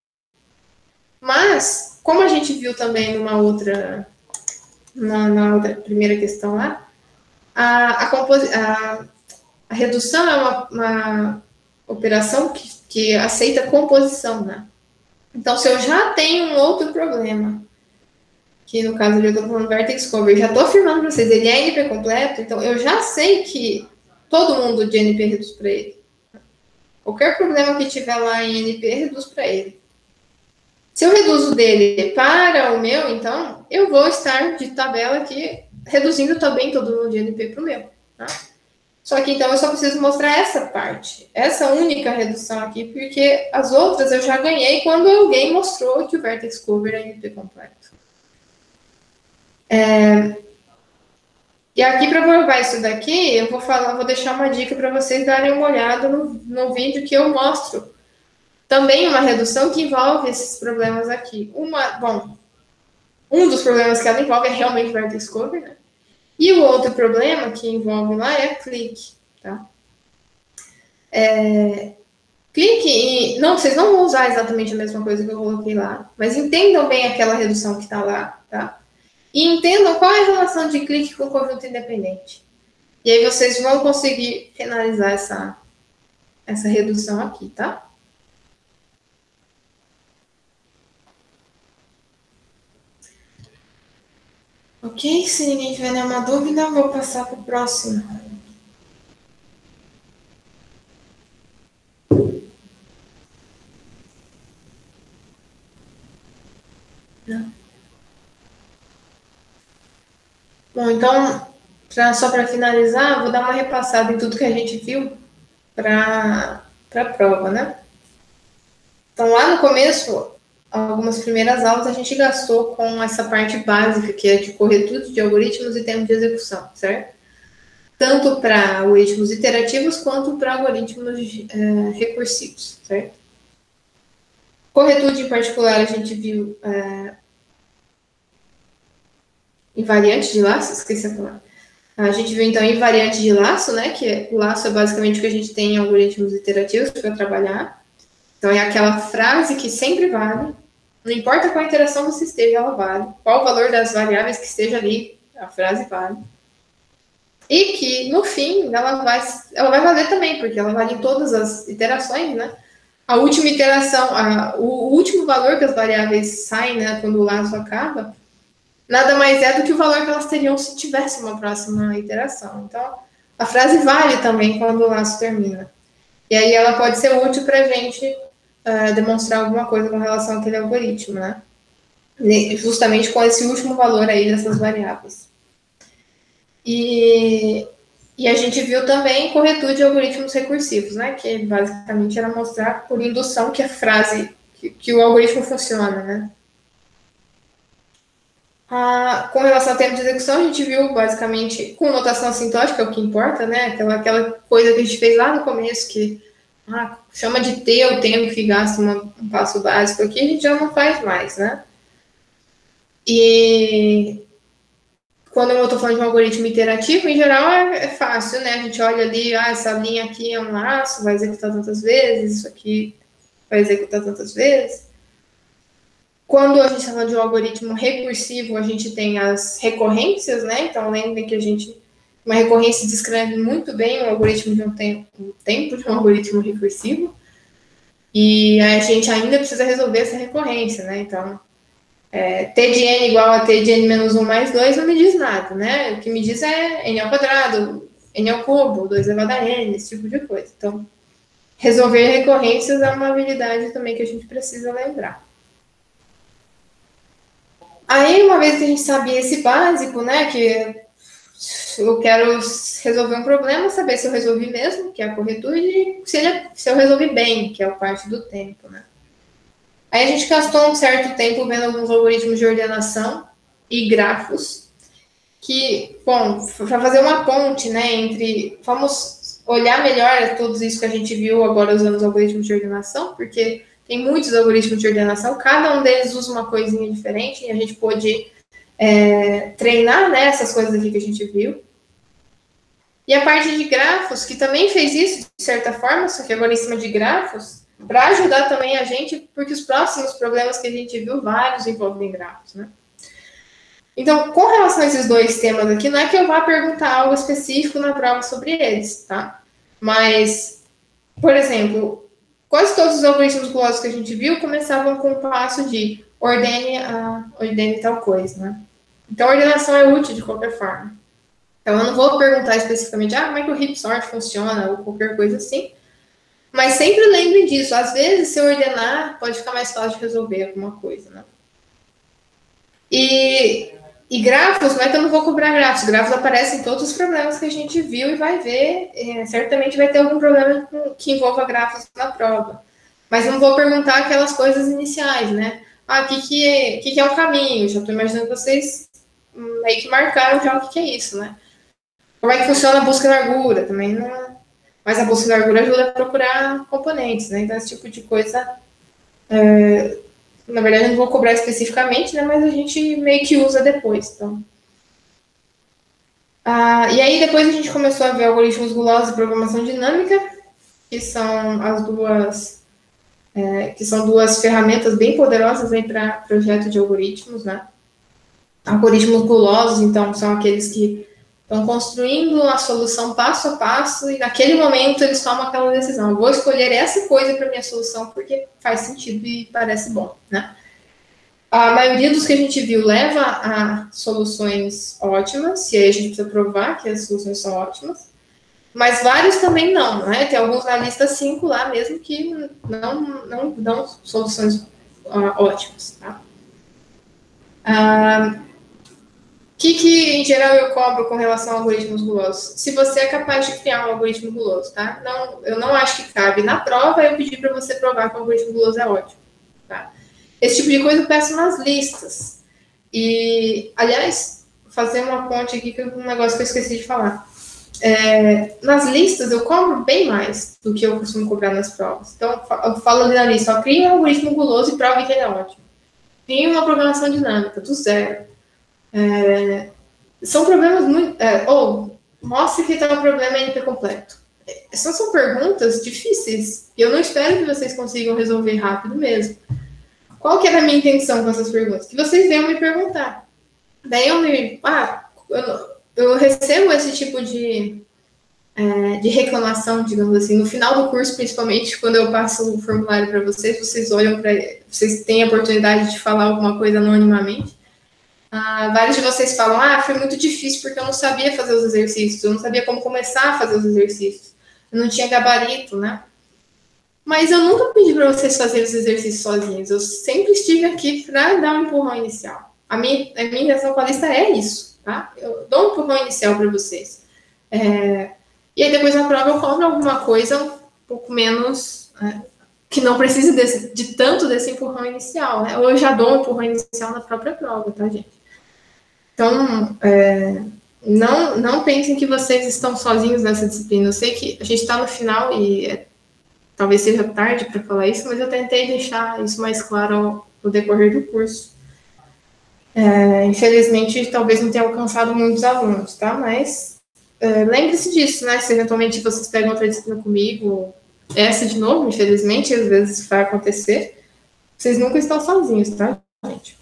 Speaker 2: Mas, como a gente viu também numa outra, na, na outra primeira questão lá, a, a, composi- a, a redução é uma, uma operação que, que aceita composição, né? Então, se eu já tenho um outro problema, que no caso eu estou falando vertex cover, já estou afirmando para vocês, ele é N P completo, então eu já sei que todo mundo de N P reduz para ele. Qualquer problema que tiver lá em N P, reduz para ele. Se eu reduzo dele para o meu, então, eu vou estar de tabela aqui, reduzindo também todo mundo de N P para o meu, tá? Só que, então, eu só preciso mostrar essa parte, essa única redução aqui, porque as outras eu já ganhei quando alguém mostrou que o vertex cover é N P completo. É... E aqui, para provar isso daqui, eu vou, falar, vou deixar uma dica para vocês darem uma olhada no, no vídeo que eu mostro. Também uma redução que envolve esses problemas aqui. Uma, bom, um dos problemas que ela envolve é realmente o vertex cover, né? E o outro problema que envolve lá é clique, tá? É, clique e... Não, vocês não vão usar exatamente a mesma coisa que eu coloquei lá, mas entendam bem aquela redução que está lá, tá? E entendam qual é a relação de clique com o conjunto independente. E aí vocês vão conseguir finalizar essa, essa redução aqui, tá? Ok, se ninguém tiver nenhuma dúvida, vou passar para o próximo. Bom, então, pra, só para finalizar, vou dar uma repassada em tudo que a gente viu para a prova, né? Então, lá no começo, algumas primeiras aulas, a gente gastou com essa parte básica, que é de corretude de algoritmos e tempo de execução, certo? Tanto para algoritmos iterativos, quanto para algoritmos é, recursivos, certo? Corretude, em particular, a gente viu é, invariante de laço, esqueci a palavra. A gente viu, então, invariante de laço, né? Que é, o laço é basicamente o que a gente tem em algoritmos iterativos para trabalhar. Então, é aquela frase que sempre vale. Não importa qual interação você esteja, ela vale. Qual o valor das variáveis que esteja ali, a frase vale. E que, no fim, ela vai, ela vai valer também, porque ela vale em todas as iterações, né? a última iteração, a, o último valor que as variáveis saem, né, quando o laço acaba, nada mais é do que o valor que elas teriam se tivesse uma próxima iteração. Então, a frase vale também quando o laço termina. E aí ela pode ser útil para a gente uh, demonstrar alguma coisa com relação àquele algoritmo, né? Justamente com esse último valor aí dessas variáveis. E, e a gente viu também corretude de algoritmos recursivos, né? Que basicamente era mostrar por indução que a frase, que, que o algoritmo funciona, né? Ah, com relação ao tempo de execução, a gente viu basicamente com notação assintótica, é o que importa, né? Aquela, aquela coisa que a gente fez lá no começo, que ah, chama de T o tempo que gasta uma, um passo básico aqui, a gente já não faz mais, né? E quando eu estou falando de um algoritmo iterativo, em geral é, é fácil, né? A gente olha ali, ah, essa linha aqui é um laço, vai executar tantas vezes, isso aqui vai executar tantas vezes. Quando a gente está falando de um algoritmo recursivo, a gente tem as recorrências, né? Então, lembrem que a gente... Uma recorrência descreve muito bem o algoritmo de um tempo, o tempo de um algoritmo recursivo. E a gente ainda precisa resolver essa recorrência, né? Então, é, T de n igual a T de n menos um mais dois não me diz nada, né? O que me diz é n ao quadrado, n ao cubo, dois elevado a n, esse tipo de coisa. Então, resolver recorrências é uma habilidade também que a gente precisa lembrar. Aí, uma vez que a gente sabia esse básico, né, que eu quero resolver um problema, saber se eu resolvi mesmo, que é a corretude, e se, ele, se eu resolvi bem, que é a parte do tempo, né. Aí a gente gastou um certo tempo vendo alguns algoritmos de ordenação e grafos, que, bom, para fazer uma ponte, né, entre... Vamos olhar melhor tudo isso que a gente viu agora usando os algoritmos de ordenação, porque... Tem muitos algoritmos de ordenação, cada um deles usa uma coisinha diferente, e a gente pôde é, treinar, né, essas coisas aqui que a gente viu. E a parte de grafos, que também fez isso, de certa forma, só que agora em cima de grafos, para ajudar também a gente, porque os próximos problemas que a gente viu, vários envolvem grafos, né? Então, com relação a esses dois temas aqui, não é que eu vá perguntar algo específico na prova sobre eles, tá? Mas, por exemplo... Quase todos os algoritmos gulosos que a gente viu começavam com o passo de ordene, a, ordene tal coisa, né? Então, a ordenação é útil de qualquer forma. Então, eu não vou perguntar especificamente, ah, como é que o heap sort funciona, ou qualquer coisa assim. Mas sempre lembrem disso. Às vezes, se eu ordenar, pode ficar mais fácil de resolver alguma coisa, né? E, e grafos, não é que eu não vou cobrar grafos. Grafos aparecem em todos os problemas que a gente viu e vai ver. É, certamente vai ter algum problema que envolva grafos na prova. Mas não vou perguntar aquelas coisas iniciais, né? Ah, o que, que, é, que, que é o caminho? Já estou imaginando que vocês meio que marcaram já o que, que é isso, né? Como é que funciona a busca da largura? Também não é... Mas a busca da largura ajuda a procurar componentes, né? Então, esse tipo de coisa... É... Na verdade, eu não vou cobrar especificamente, né? Mas a gente meio que usa depois, então. Ah, e aí, depois a gente começou a ver algoritmos gulosos e programação dinâmica, que são as duas... É, que são duas ferramentas bem poderosas para projeto de algoritmos, né? Algoritmos gulosos, então, são aqueles que estão construindo a solução passo a passo e naquele momento eles tomam aquela decisão. Eu vou escolher essa coisa para minha solução porque faz sentido e parece bom, né? A maioria dos que a gente viu leva a soluções ótimas, e aí a gente precisa provar que as soluções são ótimas, mas vários também não, né? Tem alguns na lista cinco lá mesmo que não, não dão soluções uh, ótimas, tá? Uh, que, que, em geral, eu cobro com relação a algoritmos gulosos? Se você é capaz de criar um algoritmo guloso, tá? Não, eu não acho que cabe na prova eu pedir para você provar que o algoritmo guloso é ótimo, tá? Esse tipo de coisa eu peço nas listas. E, aliás, fazer uma ponte aqui com um negócio que eu esqueci de falar. É, nas listas eu cobro bem mais do que eu costumo cobrar nas provas. Então, eu falo ali na lista, ó, cria um algoritmo guloso e prove que ele é ótimo. Cria uma programação dinâmica, do zero. É, são problemas muito... É, ou, mostre que tal problema é N P completo. Essas são perguntas difíceis, e eu não espero que vocês consigam resolver rápido mesmo. Qual que era a minha intenção com essas perguntas? Que vocês venham me perguntar. Daí eu me... Ah, eu, eu recebo esse tipo de, é, de reclamação, digamos assim. No final do curso, principalmente, quando eu passo o formulário para vocês, vocês olham para... Vocês têm a oportunidade de falar alguma coisa anonimamente. Ah, vários de vocês falam, ah, foi muito difícil porque eu não sabia fazer os exercícios, eu não sabia como começar a fazer os exercícios, eu não tinha gabarito, né? Mas eu nunca pedi para vocês fazerem os exercícios sozinhos, eu sempre estive aqui para dar um empurrão inicial. A minha, a minha intenção com a lista é isso, tá? Eu dou um empurrão inicial para vocês. É, e aí depois na prova eu cobro alguma coisa um pouco menos... É, que não precise desse, de tanto desse empurrão inicial, né? Ou eu já dou um empurrão inicial na própria prova, tá, gente? Então, é, não, não pensem que vocês estão sozinhos nessa disciplina. Eu sei que a gente está no final e é, talvez seja tarde para falar isso, mas eu tentei deixar isso mais claro ao, ao decorrer do curso. É, infelizmente, talvez não tenha alcançado muitos alunos, tá? Mas é, lembre-se disso, né? Se eventualmente vocês pegam outra disciplina comigo, essa de novo, infelizmente, às vezes vai acontecer, vocês nunca estão sozinhos, tá, gente?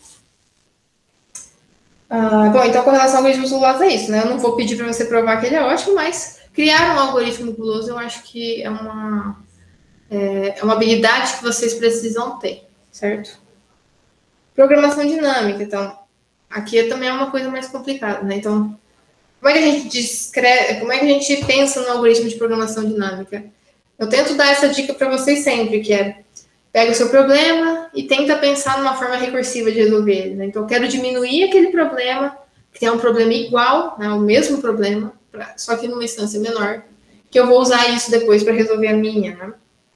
Speaker 2: Ah, bom, então com relação ao algoritmo guloso é isso, né? Eu não vou pedir para você provar que ele é ótimo, mas criar um algoritmo guloso eu acho que é uma, é, é uma habilidade que vocês precisam ter, certo? Programação dinâmica, então, aqui também é uma coisa mais complicada, né? Então, como é que a gente descreve, como é que a gente pensa no algoritmo de programação dinâmica? Eu tento dar essa dica para vocês sempre, que é pega o seu problema e tenta pensar numa forma recursiva de resolver ele, né? Então, eu quero diminuir aquele problema, que é um problema igual, né, o mesmo problema, pra, só que numa instância menor, que eu vou usar isso depois para resolver a minha, né?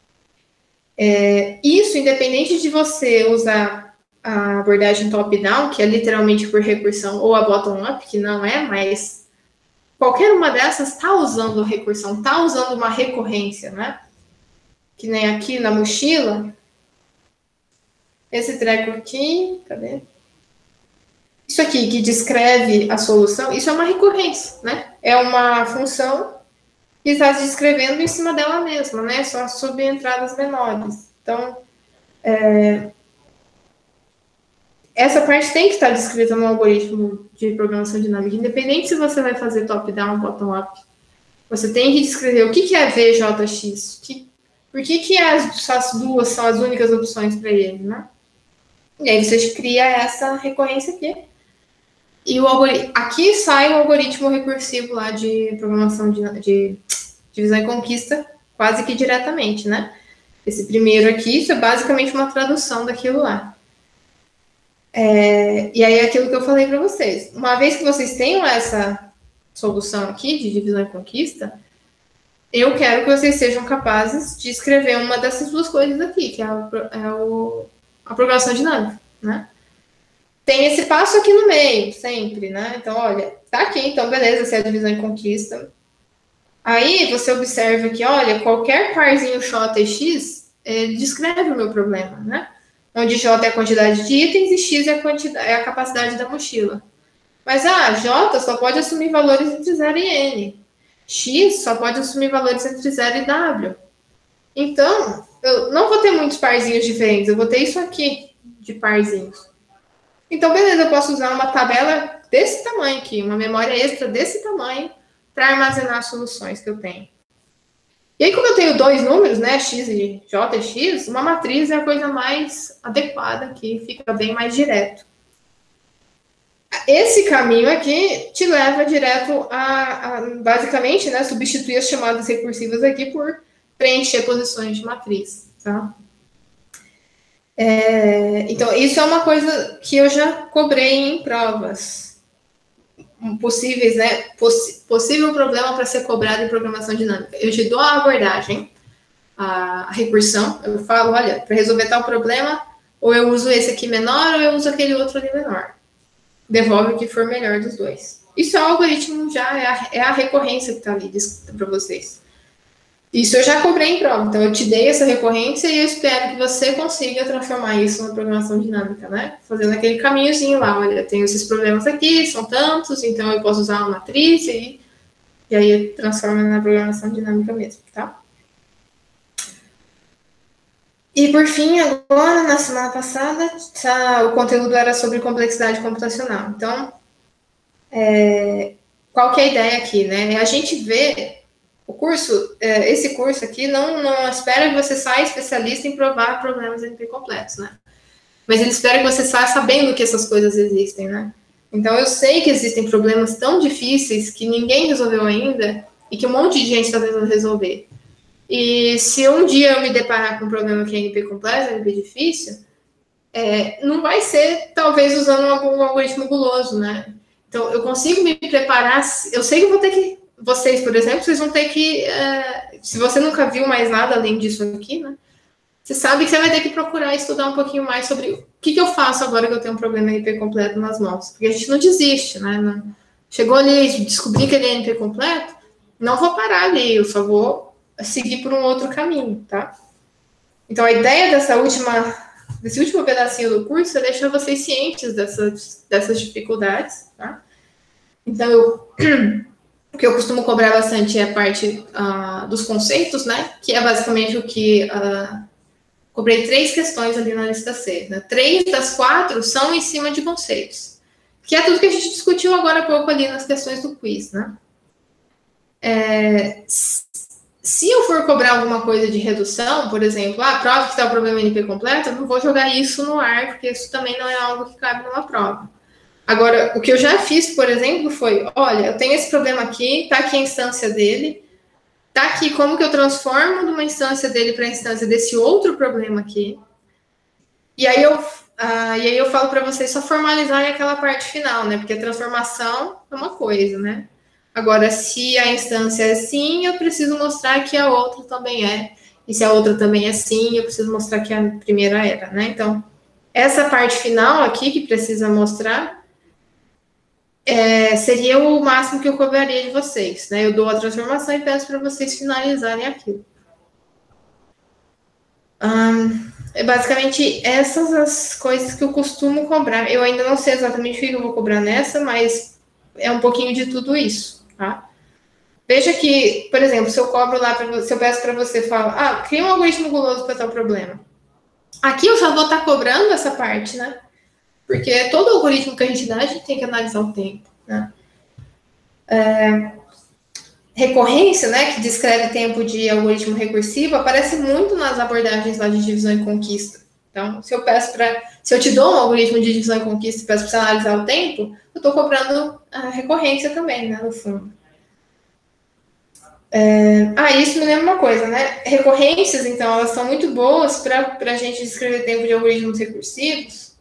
Speaker 2: É, isso, independente de você usar a abordagem top-down, que é literalmente por recursão, ou a bottom-up, que não é, mas qualquer uma dessas está usando recursão, está usando uma recorrência, né? Que nem aqui na mochila. Esse treco aqui, cadê? Isso aqui que descreve a solução, isso é uma recorrência, né? É uma função que está descrevendo em cima dela mesma, né? Só sob entradas menores. Então, é... essa parte tem que estar descrita no algoritmo de programação dinâmica, independente se você vai fazer top-down ou bottom-up. Você tem que descrever o que é V J X, que, por que, que as, as duas são as únicas opções para ele, né? E aí você cria essa recorrência aqui. E o algoritmo, aqui sai o algoritmo recursivo lá de programação de, de divisão e conquista, quase que diretamente, né? Esse primeiro aqui, isso é basicamente uma tradução daquilo lá. É, e aí é aquilo que eu falei para vocês. Uma vez que vocês tenham essa solução aqui de divisão e conquista, eu quero que vocês sejam capazes de escrever uma dessas duas coisas aqui, que é, o, é o, a programação dinâmica, né? Tem esse passo aqui no meio, sempre, né? Então, olha, tá aqui, então, beleza, essa é a divisão e conquista. Aí, você observa que, olha, qualquer parzinho J e X, ele descreve o meu problema, né? Onde J é a quantidade de itens e X é a, quantidade, é a capacidade da mochila. Mas, ah, J só pode assumir valores entre zero e N. X só pode assumir valores entre zero e W. Então, eu não vou ter muitos parzinhos diferentes, eu vou ter isso aqui de parzinhos. Então, beleza, eu posso usar uma tabela desse tamanho aqui, uma memória extra desse tamanho, para armazenar as soluções que eu tenho. E aí, como eu tenho dois números, né, X e J e X, uma matriz é a coisa mais adequada aqui, fica bem mais direto. Esse caminho aqui te leva direto a, a basicamente, né, substituir as chamadas recursivas aqui por preencher posições de matriz, tá? É, então, isso é uma coisa que eu já cobrei em provas possíveis, né? Poss, possível problema para ser cobrado em programação dinâmica. Eu te dou a abordagem, a, a recursão, eu falo, olha, para resolver tal problema, ou eu uso esse aqui menor, ou eu uso aquele outro ali menor. Devolve o que for melhor dos dois. Isso é o algoritmo, já é a, é a recorrência que está ali para vocês. Isso eu já cobrei em prova, então eu te dei essa recorrência e eu espero que você consiga transformar isso na programação dinâmica, né? Fazendo aquele caminhozinho lá, olha, eu tenho esses problemas aqui, são tantos, então eu posso usar uma matriz e, e aí transforma na programação dinâmica mesmo, tá? E por fim, agora, na semana passada, tá, o conteúdo era sobre complexidade computacional. Então, é, qual que é a ideia aqui, né? A gente vê O curso, é, esse curso aqui, não, não espera que você saia especialista em provar problemas N P completos, né? Mas ele espera que você saia sabendo que essas coisas existem, né? Então, eu sei que existem problemas tão difíceis que ninguém resolveu ainda e que um monte de gente está tentando resolver. E se um dia eu me deparar com um problema que é N P complexo, N P difícil, é, não vai ser, talvez, usando algum algoritmo guloso, né? Então, eu consigo me preparar, eu sei que eu vou ter que, vocês, por exemplo, vocês vão ter que, é, se você nunca viu mais nada além disso aqui, né? Você sabe que você vai ter que procurar estudar um pouquinho mais sobre o que, que eu faço agora que eu tenho um problema N P completo nas mãos. Porque a gente não desiste, né? Não, chegou ali, descobri que ele é N P completo, não vou parar ali, eu só vou seguir por um outro caminho, tá? Então, a ideia dessa última, desse último pedacinho do curso é deixar vocês cientes dessas, dessas dificuldades, tá? Então, eu, o que eu costumo cobrar bastante é a parte uh, dos conceitos, né? Que é basicamente o que... Uh, cobrei três questões ali na lista C. Né? Três das quatro são em cima de conceitos. Que é tudo que a gente discutiu agora há pouco ali nas questões do quiz, né? É, se eu for cobrar alguma coisa de redução, por exemplo, ah, prova que está o problema N P completo, eu não vou jogar isso no ar, porque isso também não é algo que cabe numa prova. Agora, o que eu já fiz, por exemplo, foi, olha, eu tenho esse problema aqui, tá aqui a instância dele, tá aqui como que eu transformo de uma instância dele para a instância desse outro problema aqui. E aí eu, ah, e aí eu falo para vocês só formalizarem aquela parte final, né? Porque a transformação é uma coisa, né? Agora, se a instância é sim, eu preciso mostrar que a outra também é. E se a outra também é sim, eu preciso mostrar que a primeira era, né? Então, essa parte final aqui que precisa mostrar É, seria o máximo que eu cobraria de vocês, né? Eu dou a transformação e peço para vocês finalizarem aquilo. Hum, é basicamente essas as coisas que eu costumo cobrar. Eu ainda não sei exatamente o que eu vou cobrar nessa, mas é um pouquinho de tudo isso, tá? Veja que, por exemplo, se eu cobro lá, pra, se eu peço para você falar, ah, cria um algoritmo guloso para tal problema. Aqui eu já vou estar cobrando essa parte, né? Porque todo algoritmo que a gente dá, a gente tem que analisar o tempo, né? É, recorrência, né, que descreve tempo de algoritmo recursivo, aparece muito nas abordagens lá de divisão e conquista. Então, se eu peço para, se eu te dou um algoritmo de divisão e conquista e peço para você analisar o tempo, eu estou cobrando a recorrência também, né, no fundo. É, ah, isso me lembra uma coisa, né? Recorrências, então, elas são muito boas para a gente descrever tempo de algoritmos recursivos.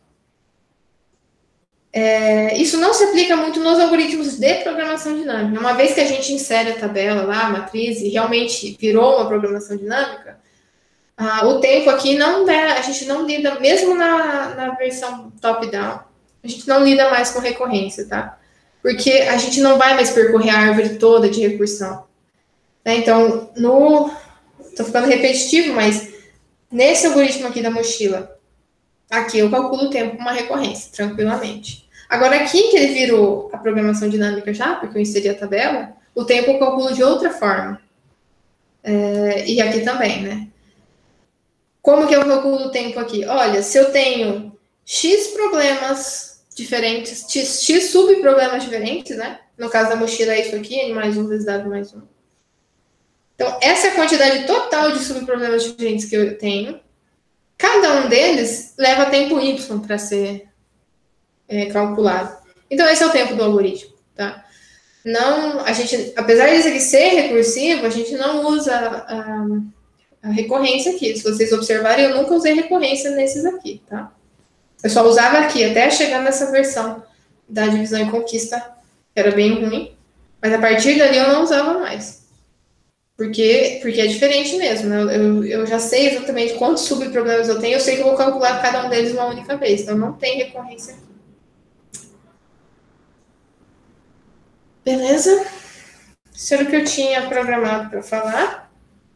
Speaker 2: É, isso não se aplica muito nos algoritmos de programação dinâmica. Uma vez que a gente insere a tabela lá, a matriz, e realmente virou uma programação dinâmica, ah, o tempo aqui não dá, a gente não lida, mesmo na, na versão top-down, a gente não lida mais com recorrência, tá? Porque a gente não vai mais percorrer a árvore toda de recursão. Né? Então, no... Estou ficando repetitivo, mas nesse algoritmo aqui da mochila, aqui eu calculo o tempo com uma recorrência, tranquilamente. Agora, aqui que ele virou a programação dinâmica já, porque eu inseri a tabela, o tempo eu calculo de outra forma. É, e aqui também, né? Como que eu calculo o tempo aqui? Olha, se eu tenho X problemas diferentes, X, X subproblemas diferentes, né? No caso da mochila é isso aqui, N mais um vezes W mais um. Então, essa é a quantidade total de subproblemas diferentes que eu tenho. Cada um deles leva tempo Y para ser é, calculado. Então, esse é o tempo do algoritmo, tá? Não, a gente, apesar disso aqui ser recursivo, a gente não usa a, a recorrência aqui. Se vocês observarem, eu nunca usei recorrência nesses aqui, tá? Eu só usava aqui, até chegar nessa versão da divisão e conquista, que era bem ruim. Mas a partir dali eu não usava mais. Porque, porque é diferente mesmo, né? Eu, eu já sei exatamente quantos subproblemas eu tenho, eu sei que eu vou calcular cada um deles uma única vez. Então, não tem recorrência aqui. Beleza? Isso era o que eu tinha programado para falar.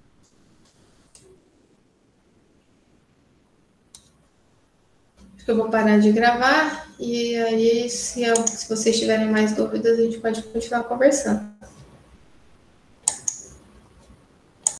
Speaker 2: Acho que eu vou parar de gravar. E aí, se, se vocês tiverem mais dúvidas, a gente pode continuar conversando.